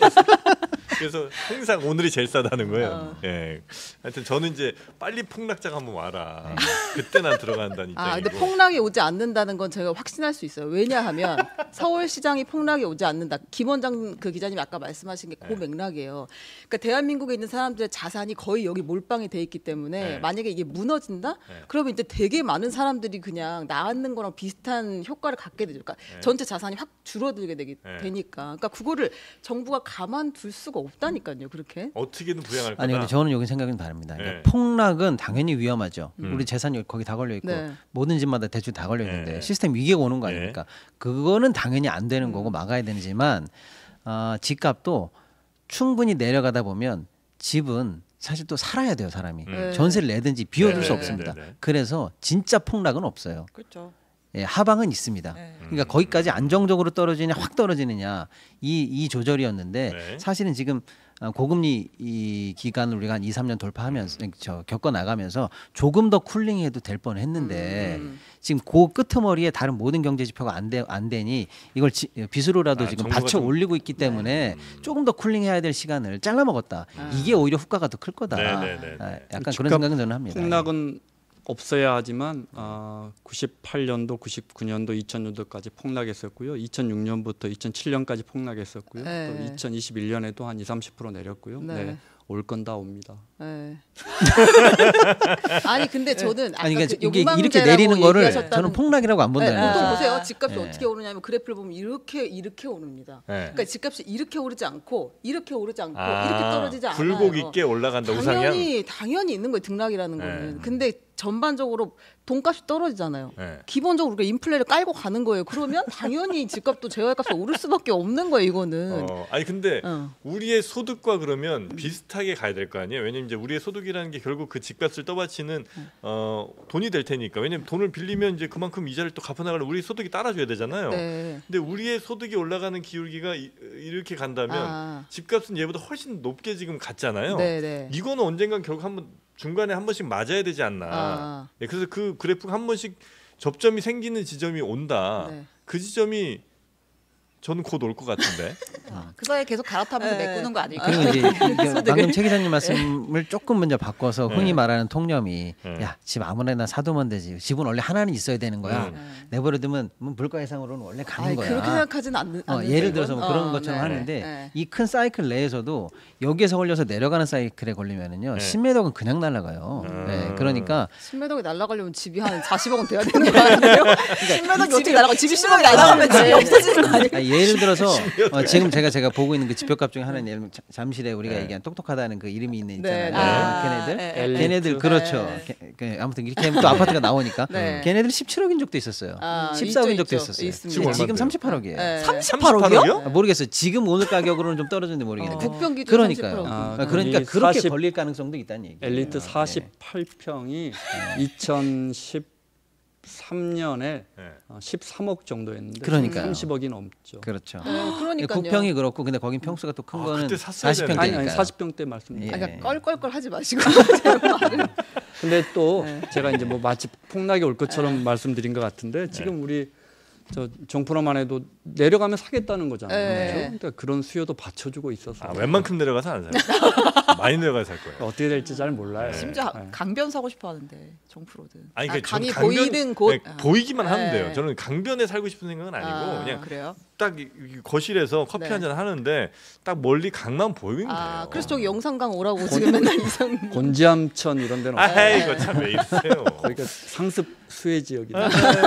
그래서 항상 오늘이 제일 싸다는 거예요. 어. 예. 하여튼 저는 이제 빨리 폭락장 한번 와라. 그때 난 들어간다는 아, 입장이고. 근데 폭락이 오지 않는다는 건 제가 확신할 수 있어요. 왜냐하면 서울 시장이 폭락이 오지 않는다. 김원장 그 기자님이 아까 말씀하신 게 그 네. 맥락이에요. 그러니까 대한민국에 있는 사람들의 자산이 거의 여기 몰빵이 돼 있기 때문에 네. 만약에 이게 무너진다? 네. 그러면 이제 되게 많은 사람들이 그냥 나앉는 거랑 비슷한 효과를 갖게 되죠. 그러니까 네. 전체 자산이 확 줄어들게 되기, 네. 되니까. 그러니까 그거를 정부가 가만둘 수가 없다니까요. 그렇게. 어떻게든 부양할 거다. 아니 근데 저는 여기 생각은 다릅니다. 네. 그러니까 폭락은 당연히 위험하죠. 음. 우리 재산이 거기 다 걸려 있고 네. 모든 집마다 대출 다 걸려 있는데 네. 시스템 위기가 오는 거 네. 아닙니까? 그거는 당연히 안 되는 음. 거고 막아야 되지만 어, 집값도 충분히 내려가다 보면 집은 사실 또 살아야 돼요 사람이. 네. 전세를 내든지 비워둘 네, 수 네, 없습니다. 네, 네. 그래서 진짜 폭락은 없어요. 그렇죠. 예, 하방은 있습니다. 네. 그러니까 거기까지 안정적으로 떨어지냐 확 떨어지느냐 이, 이 조절이었는데 네. 사실은 지금 어, 고금리 이 기간을 우리가 한 이, 삼 년 돌파하면서 저 겪어 나가면서 조금 더 쿨링해도 될 뻔했는데 음. 지금 그 끄트머리에 다른 모든 경제 지표가 안, 되, 안 되니 이걸 지, 빚으로라도 아, 지금 정부가 받쳐 좀- 올리고 있기 때문에 조금 더 쿨링해야 될 시간을 잘라 먹었다. 이게 오히려 후과가 더 클 거다. 네, 네, 네, 네. 아, 약간 집값 그런 생각은 저는 합니다. 폭락은 없어야 하지만 아, 구십팔 년도, 구십구 년도, 이천 년도까지 폭락했었고요. 이천육 년부터 이천칠 년까지 폭락했었고요. 네. 또 이천이십일 년에도 한 이, 삼십 퍼센트 내렸고요. 네. 네. 올 건 다 옵니다. 네. 아니 근데 저는 아까 아니 그러니까 그 이게 이렇게 욕망제라고 내리는 거를 얘기하셨다는- 저는 폭락이라고 안 네, 본다는 보통 거죠. 보세요. 집값이 네. 어떻게 오르냐면 그래프를 보면 이렇게 이렇게 오릅니다. 네. 그러니까 집값이 이렇게 오르지 않고 이렇게 오르지 않고 아, 이렇게 떨어지지 않아요. 굴곡 있게 올라간다 우상향. 당연히 당연히 있는 거예요. 등락이라는 네. 거는. 근데 전반적으로 돈값이 떨어지잖아요. 네. 기본적으로 우리가 인플레를 깔고 가는 거예요. 그러면 당연히 집값도 재활값이 오를 수밖에 없는 거예요. 이거는. 어, 아니 근데 어. 우리의 소득과 그러면 비슷하게 가야 될 거 아니에요. 왜냐면 이제 우리의 소득이라는 게 결국 그 집값을 떠받치는 어, 돈이 될 테니까. 왜냐면 돈을 빌리면 이제 그만큼 이자를 또 갚아나가는 우리 소득이 따라줘야 되잖아요. 네. 근데 우리의 소득이 올라가는 기울기가 이, 이렇게 간다면 아. 집값은 얘보다 훨씬 높게 지금 갔잖아요. 네, 네. 이거는 언젠간 결국 한번 중간에 한 번씩 맞아야 되지 않나. 아. 네, 그래서 그 그래프가 한 번씩 접점이 생기는 지점이 온다. 네. 그 지점이 저는 곧 올 것 같은데. 아, 그 사이에 계속 갈아타면서 네. 메꾸는 거 아닐까? 그리고 이제 이게 방금 최 기자님 말씀을 조금 먼저 바꿔서 흔히 네. 말하는 통념이 네. 야, 집 아무나 사두면 되지. 집은 원래 하나는 있어야 되는 거야. 음. 내버려두면 뭐 물가 예상으로는 원래 가는 아니, 거야. 그렇게 생각하지는 않는. 어, 않는 예를 들어서 뭐 건? 그런 어, 것처럼 네. 하는데 네. 이 큰 사이클 내에서도 여기에서 걸려서 내려가는 사이클에 걸리면은요 네. 십 미터는 그냥 날아가요. 음. 네, 그러니까 신매덕이 날아가려면 집이 한 사십억 원 돼야 되는 거 아니에요? 신매덕이 어떻게 날아가? 집이 십억이 날아가면 집이 없어지는 거 아니에요? 아, 예를 들어서 어, 지금 제가 제가 보고 있는 그 지표값 중에 하나는 예를 들면 자- 잠실에 우리가 네. 얘기한 똑똑하다는 그 이름이 있는 네, 있잖아요. 네. 아, 걔네들 네, 엘리트. 걔네들 그렇죠. 네. 게- 그 아무튼 이렇게 하면 또 아파트가 나오니까 네. 걔네들 십칠억인 적도 있었어요. 아, 십사억인 있죠, 적도 있죠. 있었어요. 있습니다. 지금 지금 얼마인데요? 삼십팔억이에요. 네. 삼십팔억이요? 아, 모르겠어요. 지금 오늘 가격으로는 좀 떨어졌는지 모르겠는데. 국병 기준 그러니까요. 삼십 퍼센트. 아, 아, 그러니까 이 그렇게 사십 걸릴 가능성도 있다는 얘기예요. 엘리트 네. 사십팔 평이 이천십삼 년에 네. 십삼억 정도였는데 그러니까요. 삼십억이 넘죠. 그렇죠. 네, 그러니까요. 국평이 그렇고 근데 거긴 평수가 또 큰 아, 거는 그때 샀어야 사십 평대니까. 아니, 아니 사십 평대 말씀드립니다. 예. 아, 그러니까 껄껄껄 하지 마시고 근데 또 네. 제가 이제 뭐 마치 폭락이 올 것처럼 말씀드린 것 같은데 지금 우리 저 정프로만 해도 내려가면 사겠다는 거잖아요. 네. 그렇죠? 그러니까 그런 수요도 받쳐주고 있어서 아, 웬만큼 내려가서 안 사요. 많이 내려가서 살 거예요. 어떻게 될지 잘 몰라요. 심지어 네. 강변 사고 싶어 하는데 정프로든. 아니 아, 그 저는 강이 강변- 보이는 곳. 네, 보이기만 하면 네. 돼요. 저는 강변에 살고 싶은 생각은 아니고 아, 그냥 그래요? 딱 이- 이 거실에서 커피 네. 한잔 하는데 딱 멀리 강만 보이면 아, 돼요. 그래서 저기 영산강 오라고 지금 맨날 이상. 곤지암천 이런 데는 없어요. 아이 이거 참 왜 이러세요? 거기가 상습 수혜 지역이다.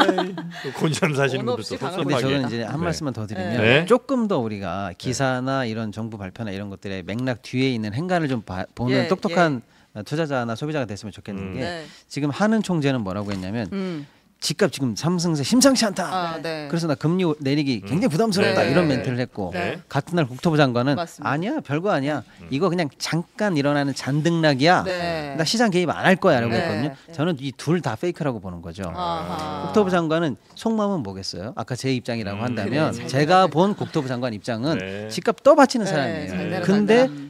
곤지암 사시는 원 분들 없이 또 강을 근데 섭섭하게. 저는 이제 한 네. 말씀만 더 드리면 네. 조금 더 우리가 기사나 이런 정부 발표나 이런 것들의 맥락 뒤에 있는 행간을 좀 봐- 보는 예, 똑똑한 투자자나 소비자가 됐으면 좋겠는 음. 게 네. 지금 하는 총재는 뭐라고 했냐면 음. 집값 지금 삼성세 심상치 않다. 아, 네. 그래서 나 금리 내리기 굉장히 부담스럽다 네. 이런 네. 멘트를 했고 네. 같은 날 국토부 장관은 맞습니다. 아니야 별거 아니야 이거 그냥 잠깐 일어나는 잔등락이야. 네. 나 시장 개입 안 할 거야라고 네. 했거든요. 저는 이 둘 다 페이크라고 보는 거죠. 아하. 국토부 장관은 속마음은 뭐겠어요? 아까 제 입장이라고 음, 한다면 그래, 잘 제가 내려가니까. 본 국토부 장관 입장은 네. 집값 떠받치는 네, 사람이에요. 잘 내려간다. 근데 음.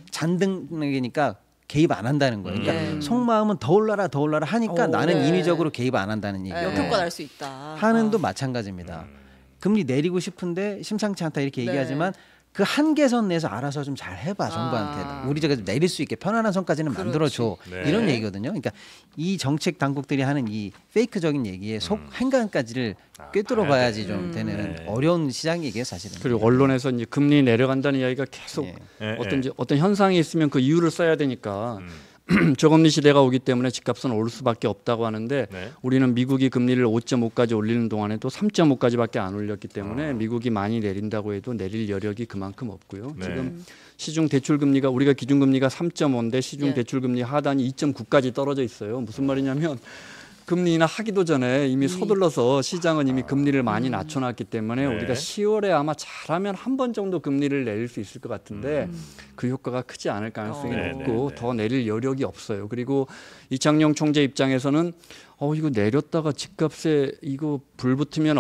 잔등락이니까 개입 안 한다는 거예요. 그러니까 음. 속마음은 더 올라라 더 올라라 하니까 오, 나는 네. 인위적으로 개입 안 한다는 얘기예요. 역효과 날 수 있다. 하는도 아. 마찬가지입니다. 금리 내리고 싶은데 심상치 않다 이렇게 네. 얘기하지만 그 한계선 내에서 알아서 좀 잘 해봐 정부한테 아. 우리 제가 내릴 수 있게 편안한 선까지는 그렇지. 만들어줘 네. 이런 얘기거든요. 그러니까 이 정책 당국들이 하는 이 페이크적인 얘기에 속 행간까지를 아, 꿰뚫어 봐야 봐야지 돼. 좀 음. 되는 네. 어려운 시장이에요 사실은. 그리고 언론에서 이제 금리 내려간다는 이야기가 계속 예. 예, 어떤 예. 이제 어떤 현상이 있으면 그 이유를 써야 되니까 음. 저금리 시대가 오기 때문에 집값은 오를 수밖에 없다고 하는데 네. 우리는 미국이 금리를 오 점 오까지 올리는 동안에도 삼 점 오까지밖에 안 올렸기 때문에 미국이 많이 내린다고 해도 내릴 여력이 그만큼 없고요. 네. 지금 시중 대출 금리가 우리가 기준 금리가 삼 점 오인데 시중 예. 대출 금리 하단이 이 점 구까지 떨어져 있어요. 무슨 말이냐면 금리 인하 하기도 전에 이미 서둘러서 시장은 이미 금리를 많이 낮춰놨기 때문에 네. 우리가 시월에 아마 잘하면 한 번 정도 금리를 내릴 수 있을 것 같은데 그 효과가 크지 않을 가능성이 어. 네, 높고 네, 네. 더 내릴 여력이 없어요. 그리고 이창용 총재 입장에서는 어 이거 내렸다가 집값에 이거 불 붙으면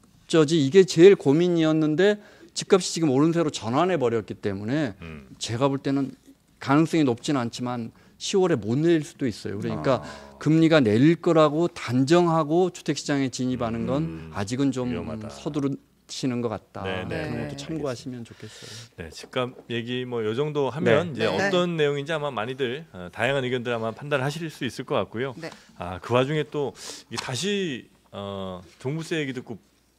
어쩌지 이게 제일 고민이었는데 집값이 지금 오른세로 전환해 버렸기 때문에 음. 제가 볼 때는 가능성이 높지는 않지만 시월에 못 내릴 수도 있어요. 그러니까 아. 금리가 내릴 거라고 단정하고 주택시장에 진입하는 건 음. 아직은 좀 위험하다. 서두르시는 것 같다. 네, 네. 그런 네. 것도 참고하시면 좋겠어요. 네, 집값 얘기 뭐 요 정도 하면 네. 이제 네. 어떤 내용인지 아마 많이들 어, 다양한 의견들 아마 판단하실 수 있을 것 같고요. 네. 아, 그 와중에 또 이게 다시 어, 종부세 얘기 듣고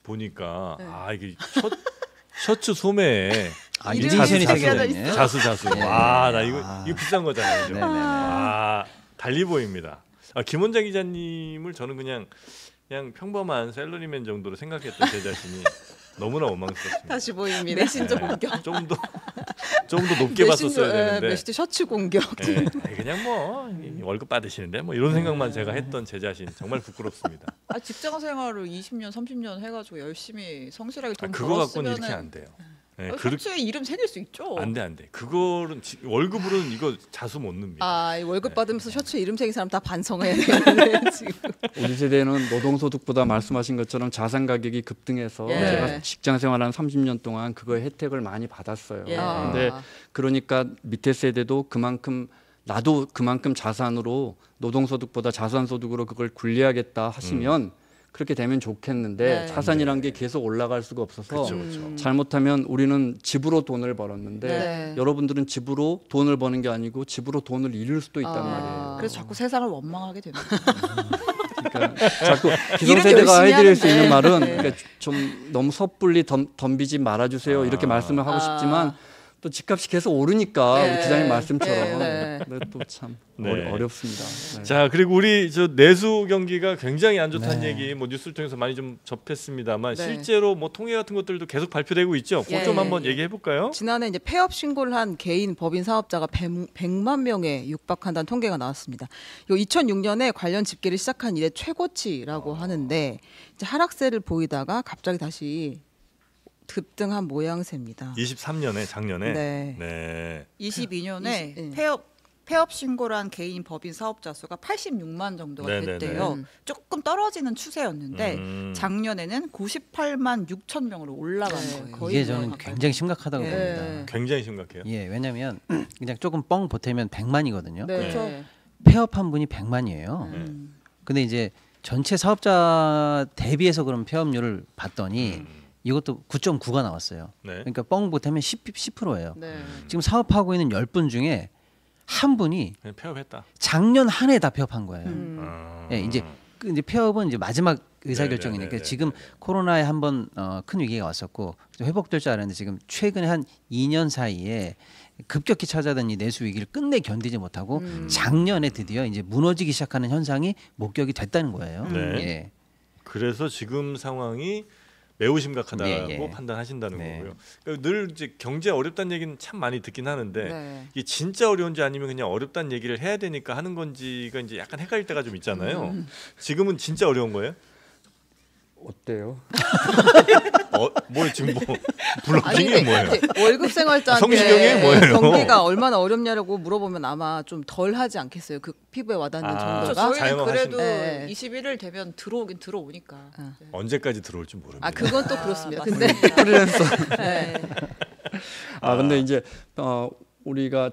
보니까 네. 아 이게 셔, 셔츠 소매에 아 이름이 유진션이 자주 생겨졌네. 자수 자수. 네. 와, 나 이거 아. 이거 비싼 거잖아요. 그죠? 네네네. 아, 달리 보입니다. 아, 김원장 기자님을 저는 그냥 그냥 평범한 셀러리맨 정도로 생각했던 제 자신이 너무나 원망스럽습니다. 다시 보입니다. 메신저 네. 공격. 좀 더 좀 더 높게 봤었어야 메신저, 예, 되는데. 메시지 셔츠 공격. 예, 아니, 그냥 뭐 이- 월급 받으시는데 뭐 이런 생각만 제가 했던 제 자신 정말 부끄럽습니다. 아, 직장 생활을 이십 년, 삼십 년 해가지고 열심히 성실하게 아, 돈 그거 갖고는 이렇게 벌었으면은 안 돼요. 예, 어, 그렇 셔츠에 이름 새길 수 있죠. 안돼 안돼. 그거는 지- 월급으로는 이거 자수 못 넣습니다. 아, 이 월급 네. 받으면서 셔츠에 이름 새긴 사람 다 반성해야 되는데 지금. 우리 세대는 노동소득보다 말씀하신 것처럼 자산 가격이 급등해서 예. 제가 직장 생활한 삼십 년 동안 그거의 혜택을 많이 받았어요. 예. 근데 그러니까 밑에 세대도 그만큼 나도 그만큼 자산으로 노동소득보다 자산소득으로 그걸 굴려야겠다 하시면 그렇게 되면 좋겠는데 네. 자산이란 게 계속 올라갈 수가 없어서 그렇죠, 그렇죠. 음. 잘못하면 우리는 집으로 돈을 벌었는데 네. 여러분들은 집으로 돈을 버는 게 아니고 집으로 돈을 잃을 수도 있단 아. 말이에요. 그래서 자꾸 세상을 원망하게 됩니다. 그러니까 자꾸 일을 기성세대가 열심히 해드릴 수 있는 하는데. 말은 네. 그러니까 좀 너무 섣불리 덤, 덤비지 말아주세요 이렇게 아. 말씀을 하고 아. 싶지만 또 집값이 계속 오르니까 네. 우리 기자님 말씀처럼 네, 네. 또참 네. 어렵습니다. 네. 자 그리고 우리 저 내수 경기가 굉장히 안 좋다는 네. 얘기 뭐 뉴스를 통해서 많이 좀 접했습니다만 네. 실제로 뭐 통계 같은 것들도 계속 발표되고 있죠. 그거 예, 좀 예, 한번 예. 얘기해 볼까요? 지난해 이제 폐업 신고를 한 개인 법인 사업자가 백만 명에 육박한다는 통계가 나왔습니다. 이 이천육 년에 관련 집계를 시작한 이래 최고치라고 하는데 이제 하락세를 보이다가 갑자기 다시 급등한 모양새입니다. 이십삼 년에 작년에 네. 네. 이십이 년에 이십, 예. 폐업 폐업 신고를 한 개인 법인 사업자 수가 팔십육만 정도가 네네네. 됐대요. 음. 조금 떨어지는 추세였는데 음. 작년에는 구십팔만 육천 명으로 올라간 네, 거예요. 거의 이게 뭐 저는 가까이. 굉장히 심각하다고 예. 봅니다. 굉장히 심각해요. 예, 왜냐하면 그냥 조금 뻥 보태면 백만이거든요. 네. 그렇죠. 폐업한 분이 백만이에요. 음. 근데 이제 전체 사업자 대비해서 그럼 폐업률을 봤더니 음. 이것도 구 점 구가 나왔어요. 네. 그러니까 뻥 보태면 십 퍼센트예요. 네. 지금 사업하고 있는 열 분 중에 한 분이 그냥 폐업했다. 작년 한 해 다 폐업한 거예요. 음. 아. 예, 이제 그 이제 폐업은 이제 마지막 의사결정이니까 네네네네. 지금 코로나에 한번 어, 큰 위기가 왔었고 회복될 줄 알았는데 지금 최근에 한 이 년 사이에 급격히 찾아든 이 내수 위기를 끝내 견디지 못하고 음. 작년에 드디어 이제 무너지기 시작하는 현상이 목격이 됐다는 거예요. 네. 예. 그래서 지금 상황이 매우 심각하다고 예, 예. 판단하신다는 네. 거고요. 그러니까 늘 이제 경제 어렵다는 얘기는 참 많이 듣긴 하는데 네. 이게 진짜 어려운지 아니면 그냥 어렵다는 얘기를 해야 되니까 하는 건지가 이제 약간 헷갈릴 때가 좀 있잖아요. 음. 지금은 진짜 어려운 거예요? 어때요? 어, 뭐 지금 뭐 불러주는 게 아니, 뭐예요? 근데 월급 생활자한테 성시경이 뭐예요? 경기가 얼마나 어렵냐고 물어보면 아마 좀 덜 하지 않겠어요. 그 피부에 와닿는 아. 그렇죠. 정도가. 저희는 자영업 그래도 하시는- 네. 이십일 일 되면 들어오긴 들어오니까. 어. 네. 언제까지 들어올지 모릅니다. 아 그건 또 그렇습니다. 아, 근데 맞습니다. 프리랜서. 네. 아 근데 이제 어, 우리가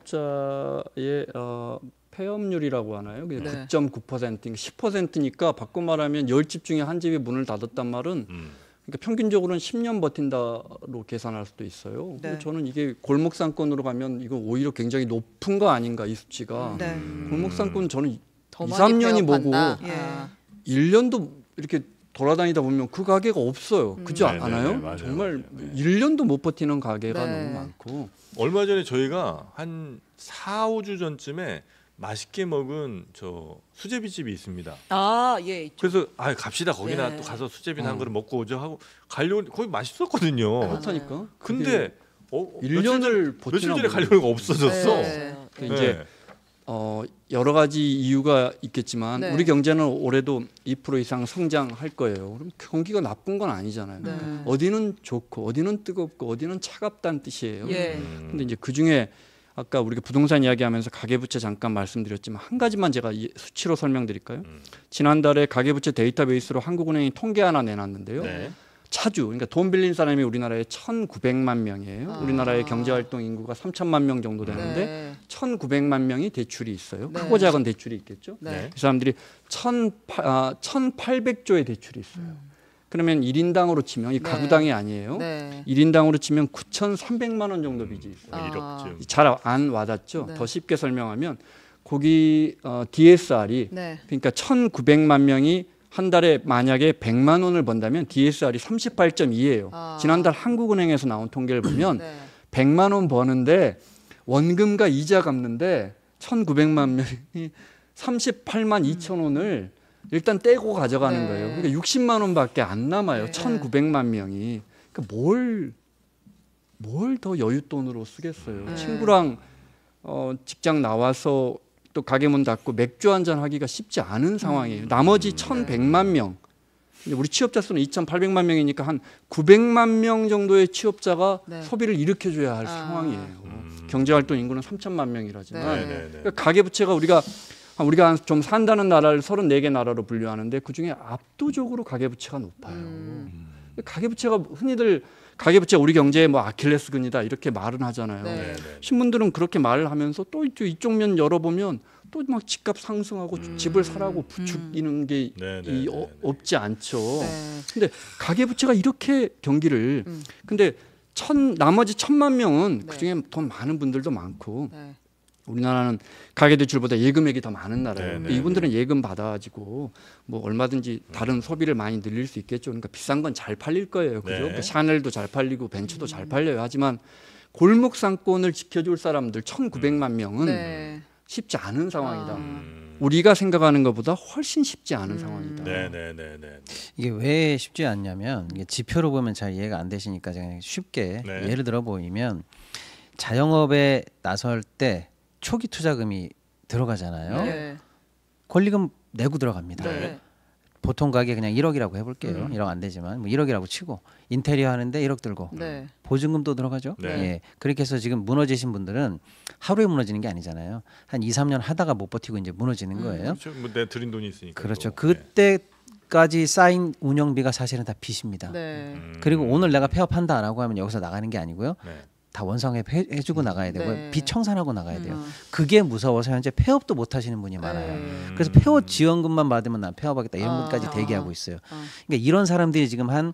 자영업자의 어, 폐업률이라고 하나요? 그게 네. 구 점 구 퍼센트, 십 퍼센트니까 바꿔 말하면 열 집 중에 한 집이 문을 닫았단 말은 음. 그러니까 평균적으로는 십 년 버틴다로 계산할 수도 있어요. 네. 근데 저는 이게 골목상권으로 가면 이거 오히려 굉장히 높은 거 아닌가 이 수치가. 네. 음. 골목상권 저는 더 이, 많이 삼 년이 뭐고 폐업한다. 예. 아. 일 년도 이렇게 돌아다니다 보면 그 가게가 없어요. 그렇지 네, 네, 않아요? 네, 맞아요, 정말 맞아요. 네. 일 년도 못 버티는 가게가 네. 너무 많고. 얼마 전에 저희가 한 사, 오 주 전쯤에 맛있게 먹은 저 수제비 집이 있습니다. 아, 예. 있죠. 그래서 아 갑시다 거기나 네. 또 가서 수제비나 한 어. 그릇 먹고 오죠 하고 가려고 거기 맛있었거든요. 그렇다니까. 근데 어, 일 며칠 전- 년을 버티나 며칠 전에 보네. 가려니까 없어졌어. 네. 그 이제 어, 여러 가지 이유가 있겠지만 네. 우리 경제는 올해도 이 퍼센트 이상 성장할 거예요. 그럼 경기가 나쁜 건 아니잖아요. 네. 어디는 좋고 어디는 뜨겁고 어디는 차갑다는 뜻이에요. 예. 음. 근데 이제 그 중에 아까 우리가 부동산 이야기하면서 가계부채 잠깐 말씀드렸지만 한 가지만 제가 이 수치로 설명드릴까요? 음. 지난달에 가계부채 데이터베이스로 한국은행이 통계 하나 내놨는데요. 네. 차주, 그러니까 돈 빌린 사람이 우리나라에 천구백만 명이에요. 아. 우리나라의 경제활동 인구가 삼천만 명 정도 되는데 네. 천구백만 명이 대출이 있어요. 네. 크고 작은 대출이 있겠죠. 네. 네. 이 사람들이 천팔백 조의 대출이 있어요. 그러면 일 인당으로 치면 이 네. 가구당이 아니에요. 네. 일 인당으로 치면 구천삼백만 원 정도 빚이 있어요. 아. 일억쯤. 잘 안 와닿죠. 네. 더 쉽게 설명하면 거기 어, 디에스알이 네. 그러니까 천구백만 명이 한 달에 만약에 백만 원을 번다면 디에스알이 삼십팔 점 이예요. 아. 지난달 한국은행에서 나온 통계를 보면 네. 백만 원 버는데 원금과 이자 갚는데 천구백만 명이 삼십팔만 이천 원을 일단 떼고 가져가는 네. 거예요. 그러니까 육십만 원밖에 안 남아요. 네. 천구백만 명이. 그러니까 뭘 뭘 더 여윳돈으로 쓰겠어요. 네. 친구랑 어, 직장 나와서 또 가게 문 닫고 맥주 한잔 하기가 쉽지 않은 상황이에요. 나머지 천백만 명. 근데 우리 취업자 수는 이천팔백만 명이니까 한 구백만 명 정도의 취업자가 네. 소비를 일으켜줘야 할 아. 상황이에요. 음. 경제활동 인구는 삼천만 명이라지만 네. 네, 네, 네. 그러니까 가계부채가 우리가 우리가 좀 산다는 나라를 서른네 개 나라로 분류하는데 그중에 압도적으로 가계부채가 높아요. 음. 가계부채가 흔히들 가계부채 우리 경제의 뭐 아킬레스건이다 이렇게 말은 하잖아요. 네. 네, 네. 신문들은 그렇게 말을 하면서 또 이쪽, 이쪽 면 열어보면 또 막 집값 상승하고 음. 집을 사라고 부추기는 게 네, 네, 이, 네, 어, 네. 없지 않죠. 네. 근데 가계부채가 이렇게 경기를 음. 근데 천 나머지 천만 명은 네. 그중에 더 많은 분들도 많고 네. 우리나라는 가계대출보다 예금액이 더 많은 나라예요. 네, 근데 네, 이분들은 예금 받아가지고 뭐 얼마든지 다른 소비를 많이 늘릴 수 있겠죠. 그러니까 비싼 건 잘 팔릴 거예요. 그죠? 네. 그러니까 샤넬도 잘 팔리고 벤츠도 잘 팔려요. 하지만 골목 상권을 지켜줄 사람들 천구백만 명은 네. 쉽지 않은 상황이다. 아. 음. 우리가 생각하는 것보다 훨씬 쉽지 않은 음. 상황이다. 네, 네, 네, 네. 이게 왜 쉽지 않냐면 이게 지표로 보면 잘 이해가 안 되시니까 제가 쉽게 네. 예를 들어 보이면 자영업에 나설 때 초기 투자금이 들어가잖아요. 네. 권리금 내고 들어갑니다. 네. 보통 가게 그냥 일억이라고 해볼게요. 음. 일억 안 되지만 뭐 일억이라고 치고 인테리어 하는데 일억 들고 네. 보증금도 들어가죠. 네. 예. 그렇게 해서 지금 무너지신 분들은 하루에 무너지는 게 아니잖아요. 한 이, 삼 년 하다가 못 버티고 이제 무너지는 음. 거예요. 그렇죠. 뭐내 들인 돈이 있으니까. 그렇죠. 또. 그때까지 쌓인 운영비가 사실은 다 빚입니다. 네. 음. 그리고 오늘 내가 폐업한다라고 하면 여기서 나가는 게 아니고요. 네. 다 원상회 해- 해주고 나가야 되고 네. 빚 청산하고 나가야 돼요. 음. 그게 무서워서 현재 폐업도 못 하시는 분이 많아요. 네. 그래서 폐업 지원금만 받으면 난 폐업하겠다 이런 아. 분까지 대기하고 있어요. 아. 그러니까 이런 사람들이 지금 한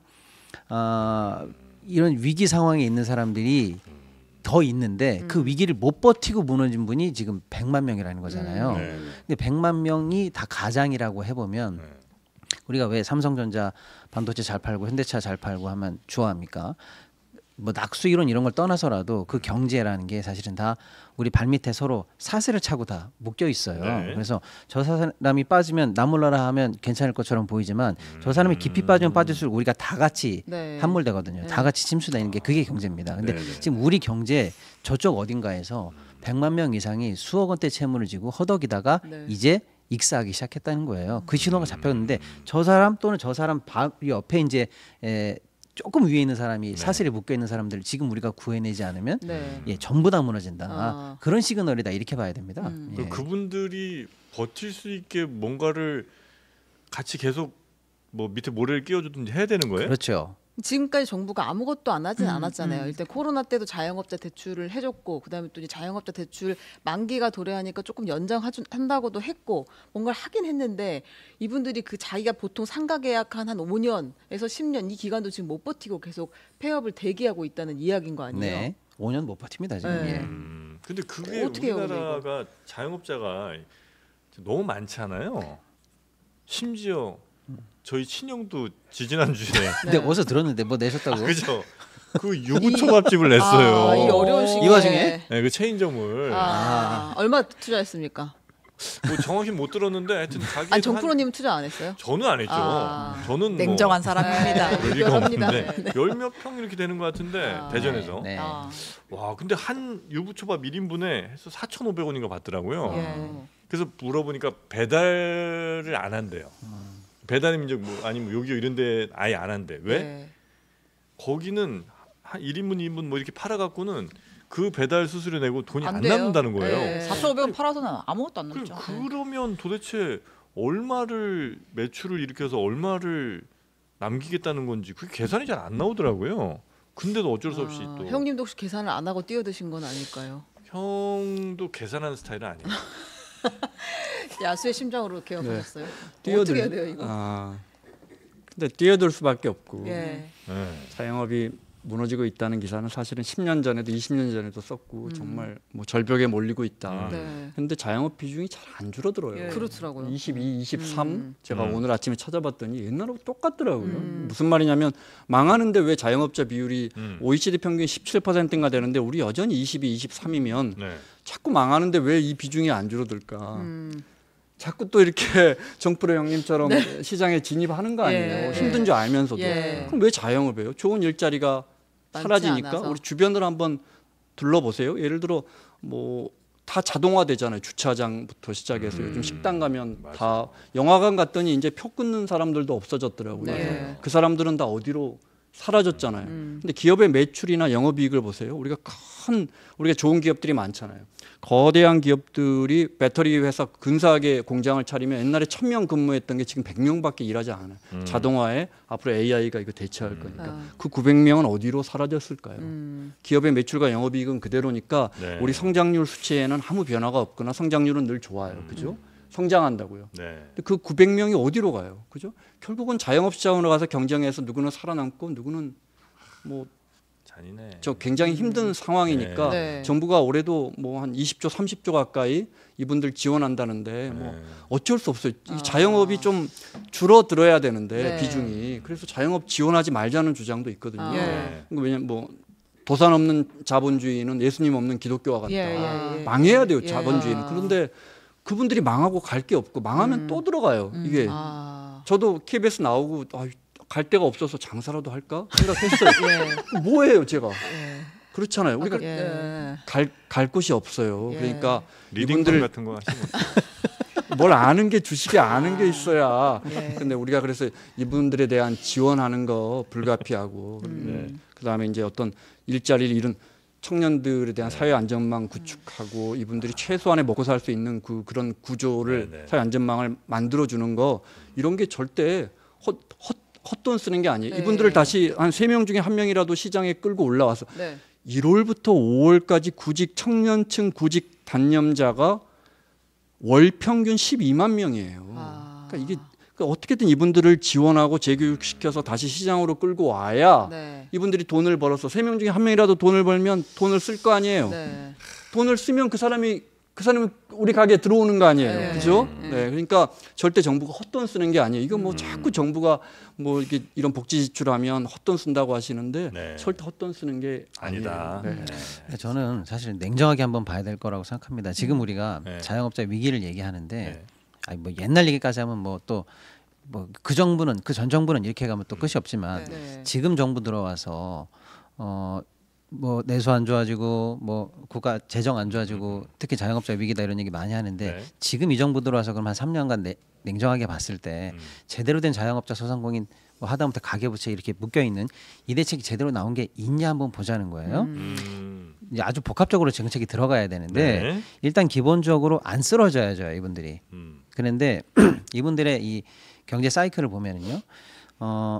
어, 이런 위기 상황에 있는 사람들이 더 있는데 그 위기를 못 버티고 무너진 분이 지금 백만 명이라는 거잖아요. 음. 네. 근데 백만 명이 다 가장이라고 해보면 네. 우리가 왜 삼성전자 반도체 잘 팔고 현대차 잘 팔고 하면 좋아합니까? 뭐 낙수 이론 이런 걸 떠나서라도 그 경제라는 게 사실은 다 우리 발밑에 서로 사슬을 차고 다 묶여 있어요. 네. 그래서 저 사람이 빠지면 나 몰라라 하면 괜찮을 것처럼 보이지만 저 사람이 깊이 빠지면 빠질수록 우리가 다 같이 네. 함몰되거든요. 네. 다 같이 침수되는 게 그게 경제입니다. 근데 네, 네. 지금 우리 경제 저쪽 어딘가에서 백만 명 이상이 수억 원대 채무를 지고 허덕이다가 네. 이제 익사하기 시작했다는 거예요. 그 신호가 잡혔는데 저 사람 또는 저 사람 바로 옆에 이제 에, 조금 위에 있는 사람이 사슬에 묶여 있는 사람들 지금 우리가 구해내지 않으면 네. 예, 전부 다 무너진다. 아. 그런 시그널이다 이렇게 봐야 됩니다. 음. 예. 그분들이 버틸 수 있게 뭔가를 같이 계속 뭐 밑에 모래를 끼워주든지 해야 되는 거예요? 그렇죠. 지금까지 정부가 아무것도 안 하진 음, 않았잖아요. 음. 일단 코로나 때도 자영업자 대출을 해줬고, 그다음에 또 이제 자영업자 대출 만기가 도래하니까 조금 연장한다고도 했고, 뭔가를 하긴 했는데 이분들이 그 자기가 보통 상가 계약한 한 오 년에서 십 년 이 기간도 지금 못 버티고 계속 폐업을 대기하고 있다는 이야기인 거 아니에요? 네. 오 년 못 버팁니다 지금. 네. 예. 음, 근데 그게 어떻게 해요, 우리나라가 자영업자가 너무 많잖아요. 심지어 저희 친형도 지지난 주에 근데 어디서 들었는데 뭐 내셨다고? 아, 그죠? 그 유부초밥집을 냈어요. 아, 이 어려운 시기에. 이 와중에? 네, 그 체인점을 아, 얼마 투자했습니까? 뭐 정확히 못 들었는데 하여튼 자기 아니 정프로님 투자 안 했어요? 저는 안 했죠. 아. 저는 냉정한 사람입니다. 뭐 네, 여리가 합니다. 없는데 열 몇 평 이렇게 되는 것 같은데 아. 대전에서 네. 아, 와 근데 한 유부초밥 일 인분에 해서 사천오백 원인가 받더라고요. 예. 그래서 물어보니까 배달을 안 한대요. 배달이 이제 뭐 아니면 요기요 이런데 아예 안 한대. 왜? 네. 거기는 한 일 인분, 이 인분 뭐 이렇게 팔아갖고는 그 배달 수수료 내고 돈이 안, 안 돼요. 남는다는 거예요. 네. 사천오백 원 팔아서는 아무것도 안 그, 남죠. 그러면 도대체 얼마를 매출을 일으켜서 얼마를 남기겠다는 건지 그게 계산이 잘 안 나오더라고요. 근데도 어쩔 수 없이 아, 또 형님도 혹시 계산을 안 하고 뛰어드신 건 아닐까요? 형도 계산하는 스타일은 아니에요. 야수의 심장으로 계약하셨어요? 뛰어들 어떻게 해야 돼요 이거? 아, 근데 뛰어들 수밖에 없고 예. 네. 자영업이 무너지고 있다는 기사는 사실은 십 년 전에도 이십 년 전에도 썼고 음. 정말 뭐 절벽에 몰리고 있다. 음. 네. 근데 자영업 비중이 잘 안 줄어들어요. 예. 그렇더라고요. 이십이, 이십삼 음. 제가 음. 오늘 아침에 찾아봤더니 옛날하고 똑같더라고요. 음. 무슨 말이냐면 망하는데 왜 자영업자 비율이 음. 오이시디 평균 십칠 퍼센트인가 되는데 우리 여전히 이십이, 이십삼이면 네. 자꾸 망하는데 왜 이 비중이 안 줄어들까? 음. 자꾸 또 이렇게 정프로 형님처럼 시장에 진입하는 거 아니에요. 예. 힘든 줄 알면서도. 예. 그럼 왜 자영업해요? 좋은 일자리가 많지 사라지니까 않아서. 우리 주변을 한번 둘러보세요. 예를 들어 뭐 다 자동화되잖아요. 주차장부터 시작해서 음. 요즘 식당 가면 맞아요. 다 영화관 갔더니 이제 표 끊는 사람들도 없어졌더라고요. 네. 그 사람들은 다 어디로 사라졌잖아요. 음. 근데 기업의 매출이나 영업이익을 보세요. 우리가 큰 우리가 좋은 기업들이 많잖아요. 거대한 기업들이 배터리 회사 근사하게 공장을 차리면 옛날에 천 명 근무했던 게 지금 백 명밖에 일하지 않아요. 음. 자동화에 앞으로 에이아이가 이거 대체할 음. 거니까 아. 그 구백 명은 어디로 사라졌을까요? 음. 기업의 매출과 영업이익은 그대로니까 네. 우리 성장률 수치에는 아무 변화가 없거나 성장률은 늘 좋아요. 음. 그죠? 성장한다고요. 네. 근데 그 구백 명이 어디로 가요? 그죠? 결국은 자영업 시장으로 가서 경쟁해서 누구는 살아남고 누구는 뭐 잔인해. 저 굉장히 힘든 상황이니까 네. 정부가 올해도 뭐 한 이십 조 삼십 조 가까이 이분들 지원한다는데 뭐 네. 어쩔 수 없어요. 이 아. 자영업이 좀 줄어들어야 되는데 네. 비중이 그래서 자영업 지원하지 말자는 주장도 있거든요. 아. 네. 왜냐면 뭐 도산 없는 자본주의는 예수님 없는 기독교와 같다. 예, 예, 예. 망해야 돼요 예. 자본주의는. 아. 그런데 그분들이 망하고 갈 게 없고 망하면 음. 또 들어가요. 음. 이게 아. 저도 케이비에스 나오고 아, 갈 데가 없어서 장사라도 할까 생각했어요. 예. 뭐예요 제가? 예. 그렇잖아요. 우리가 예. 갈, 갈 곳이 없어요. 예. 그러니까 리딩 이분들 같은 거 하시면 뭘 아는 게 주식에 아는 게 있어야. 예. 근데 우리가 그래서 이분들에 대한 지원하는 거 불가피하고 음. 네. 그다음에 이제 어떤 일자리를 잃은 청년들에 대한 사회 안전망 구축하고 이분들이 최소한의 먹고 살 수 있는 그 그런 구조를 네, 네. 사회 안전망을 만들어 주는 거 이런 게 절대 헛, 헛, 헛돈 쓰는 게 아니에요. 네. 이분들을 다시 한 세 명 중에 한 명이라도 시장에 끌고 올라와서 네. 일월부터 오월까지 구직 청년층 구직 단념자가 월 평균 십이만 명이에요. 아. 그러니까 이게 그러니까 어떻게든 이분들을 지원하고 재교육시켜서 다시 시장으로 끌고 와야 네. 이분들이 돈을 벌어서 세 명 중에 한 명이라도 돈을 벌면 돈을 쓸 거 아니에요. 네. 돈을 쓰면 그 사람이 그 사람이 우리 가게에 들어오는 거 아니에요. 네. 그죠? 네. 네. 그러니까 절대 정부가 헛돈 쓰는 게 아니에요. 이거 뭐 음. 자꾸 정부가 뭐 이렇게 이런 복지 지출하면 헛돈 쓴다고 하시는데 네. 절대 헛돈 쓰는 게 아니다. 아니에요. 네. 네. 저는 사실 냉정하게 한번 봐야 될 거라고 생각합니다. 지금 우리가 네. 자영업자 위기를 얘기하는데 네. 아니 뭐 옛날 얘기까지 하면 뭐 또 뭐 그 정부는 그 전 정부는 이렇게 가면 또 끝이 없지만 네. 지금 정부 들어와서 어 뭐 내수 안 좋아지고 뭐 국가 재정 안 좋아지고 특히 자영업자 위기다 이런 얘기 많이 하는데 네. 지금 이 정부 들어와서 그럼 한 삼 년간 내, 냉정하게 봤을 때 음. 제대로 된 자영업자 소상공인 뭐 하다못해 가계부채 이렇게 묶여 있는 이 대책이 제대로 나온 게 있냐 한번 보자는 거예요. 음. 이제 아주 복합적으로 정책이 들어가야 되는데 네. 일단 기본적으로 안 쓰러져야죠 이분들이. 음. 그런데 이분들의 이 경제 사이클을 보면은요, 어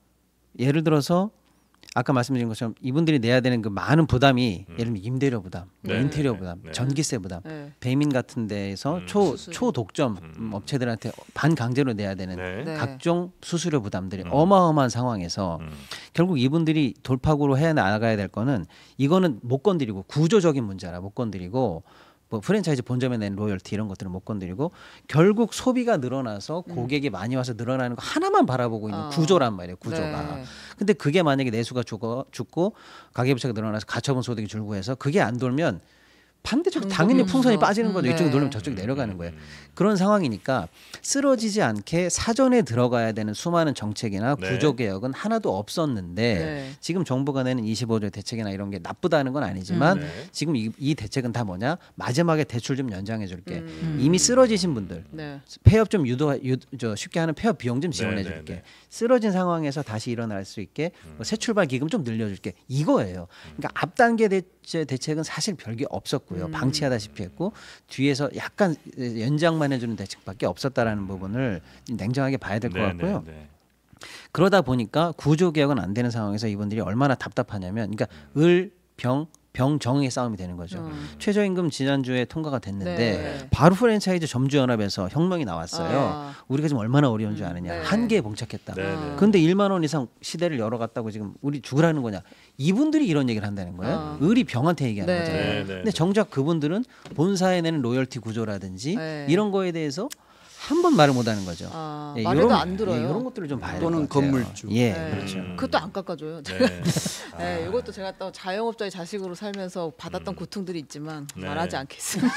예를 들어서 아까 말씀드린 것처럼 이분들이 내야 되는 그 많은 부담이 음. 예를 들면 임대료 부담, 네. 인테리어 네. 부담, 네. 전기세 부담, 네. 배민 같은 데에서 음. 초 수수료. 초독점 음. 업체들한테 반강제로 내야 되는 네. 네. 각종 수수료 부담들이 음. 어마어마한 상황에서 음. 결국 이분들이 돌파구로 해 나가야 될 거는 이거는 못 건드리고 구조적인 문제라 못 건드리고 뭐 프랜차이즈 본점에 낸 로열티 이런 것들은 못 건드리고 결국 소비가 늘어나서 고객이 많이 와서 늘어나는 거 하나만 바라보고 있는 아. 구조란 말이에요. 구조가. 네. 근데 그게 만약에 내수가 죽어 죽고 가계부채가 늘어나서 가처분 소득이 줄고 해서 그게 안 돌면 반대쪽으로 당연히 방법이 풍선이 없어. 빠지는 거죠. 음, 이쪽이 네. 돌면 저쪽이 내려가는 거예요. 음. 그런 상황이니까 쓰러지지 않게 사전에 들어가야 되는 수많은 정책이나 네. 구조 개혁은 하나도 없었는데 네. 지금 정부가 내는 이십오 조 대책이나 이런 게 나쁘다는 건 아니지만 네. 지금 이, 이 대책은 다 뭐냐 마지막에 대출 좀 연장해 줄게 음. 이미 쓰러지신 분들 네. 폐업 좀 유도 유, 저 쉽게 하는 폐업 비용 좀 지원해 네, 줄게 네, 네. 쓰러진 상황에서 다시 일어날 수 있게 음. 뭐 새 출발 기금 좀 늘려줄게 이거예요. 그러니까 앞 단계 대체 대책은 사실 별게 없었고요. 음. 방치하다시피 했고 뒤에서 약간 연장만 해주는 대책밖에 없었다라는 부분을 냉정하게 봐야 될 것 네, 같고요. 네, 네. 그러다 보니까 구조 개혁은 안 되는 상황에서 이분들이 얼마나 답답하냐면, 그러니까 을, 병, 병정의 싸움이 되는 거죠. 음. 최저임금 지난주에 통과가 됐는데 네. 바로 프랜차이즈 점주연합에서 혁명이 나왔어요. 아. 우리가 지금 얼마나 어려운 줄 아느냐. 네. 한계에 봉착했다. 네, 네. 아. 근데 일만 원 이상 시대를 열어갔다고 지금 우리 죽으라는 거냐. 이분들이 이런 얘기를 한다는 거예요. 아. 을이 병한테 얘기하는 네. 거잖아요. 네, 네, 근데 네. 정작 그분들은 본사에 내는 로열티 구조라든지 네. 이런 거에 대해서 한 번 말을 못 하는 거죠. 아, 예, 말해도 요런- 안 들어요. 예, 이런 것들을 좀 봐야 될것 또는 같아요. 건물주. 예, 네. 그렇죠. 음. 그것도 안 깎아줘요. 네. 네, 이것도 제가 또 자영업자의 자식으로 살면서 받았던 음. 고통들이 있지만 네. 말하지 않겠습니다.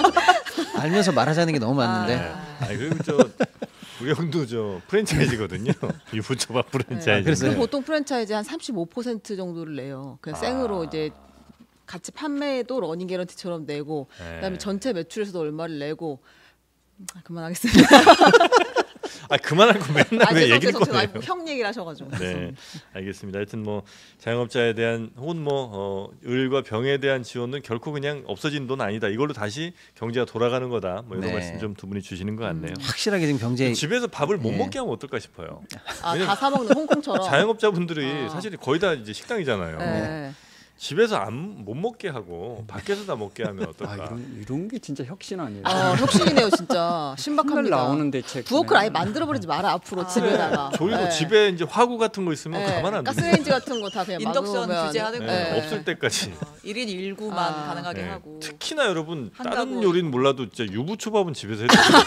알면서 말하자는 게 너무 많은데. 아. 아, 그리고 저 우리 형도 저 프랜차이즈거든요. 유부초밥 프랜차이즈. 그래서요? 그 보통 프랜차이즈 한 삼십오 퍼센트 정도를 내요. 그냥 아. 생으로 이제 같이 판매도 러닝 개런티처럼 내고 네. 그다음에 전체 매출에서도 얼마를 내고 음, 그만하겠습니다. 아 그만할 거 맨날 아, 왜 죄송, 얘기를 죄송, 죄송. 꺼내요? 아니, 형 얘기를 하셔가지고. 네, 알겠습니다. 하여튼 뭐 자영업자에 대한 혹은 뭐 어, 을과 병에 대한 지원은 결코 그냥 없어진 돈 아니다. 이걸로 다시 경제가 돌아가는 거다. 뭐 이런 네. 말씀 좀 두 분이 주시는 것 같네요. 확실하게 지금 경제 집에서 밥을 못 예. 먹게 하면 어떨까 싶어요. 아, 왜냐면 다 사 먹는 홍콩처럼. 자영업자분들이 아. 사실 거의 다 이제 식당이잖아요. 네. 집에서 안 못 먹게 하고 밖에서 다 먹게 하면 아, 어떨까? 이런 이런 게 진짜 혁신 아니에요. 아, 혁신이네요, 진짜. 정말 신박합니다. 나오는 대책. 부엌을 아예 만들어 버리지 마라 앞으로 집에다가. 저희도 네. 집에 이제 화구 같은 거 있으면 네. 가만 안 둡니다. 가스레인지 같은 거 다 그냥 인덕션 막으면- 규제하는 네, 거예요. 네. 없을 때까지. 어, 일 인 일 구만 아. 가능하게 네. 하고. 특히나 여러분 다른 한다고. 요리는 몰라도 진짜 유부초밥은 집에서 해드세요.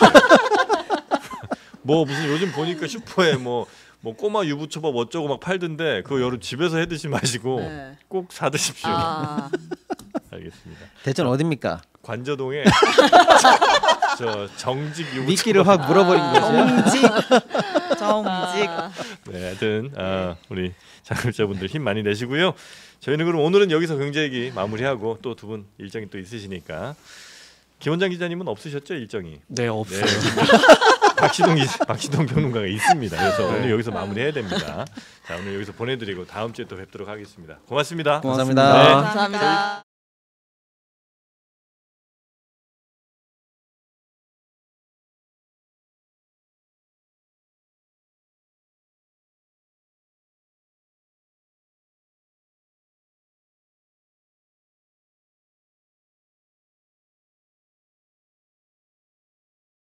뭐 무슨 요즘 보니까 슈퍼에 뭐 뭐 꼬마 유부초밥 어쩌고 막 팔던데 그거 여러분 집에서 해 드지 마시고 네. 꼭 사 드십시오. 아, 알겠습니다. 대전 어딥니까? 관저동에 저 정직 유부초밥. 미끼를 확 물어버린 거죠. 정직. 정직. 아. 네, 하여튼 아, 우리 자영업자분들 힘 많이 내시고요. 저희는 그럼 오늘은 여기서 경제 얘기 마무리하고 또 두 분 일정이 또 있으시니까 김원장 기자님은 없으셨죠 일정이? 네, 네. 없어요. 박시동 기, 박시동 평론가가 있습니다. 그래서 네. 오늘 여기서 마무리해야 됩니다. 자 오늘 여기서 보내드리고 다음 주에 또 뵙도록 하겠습니다. 고맙습니다. 감사합니다. 네. 감사합니다.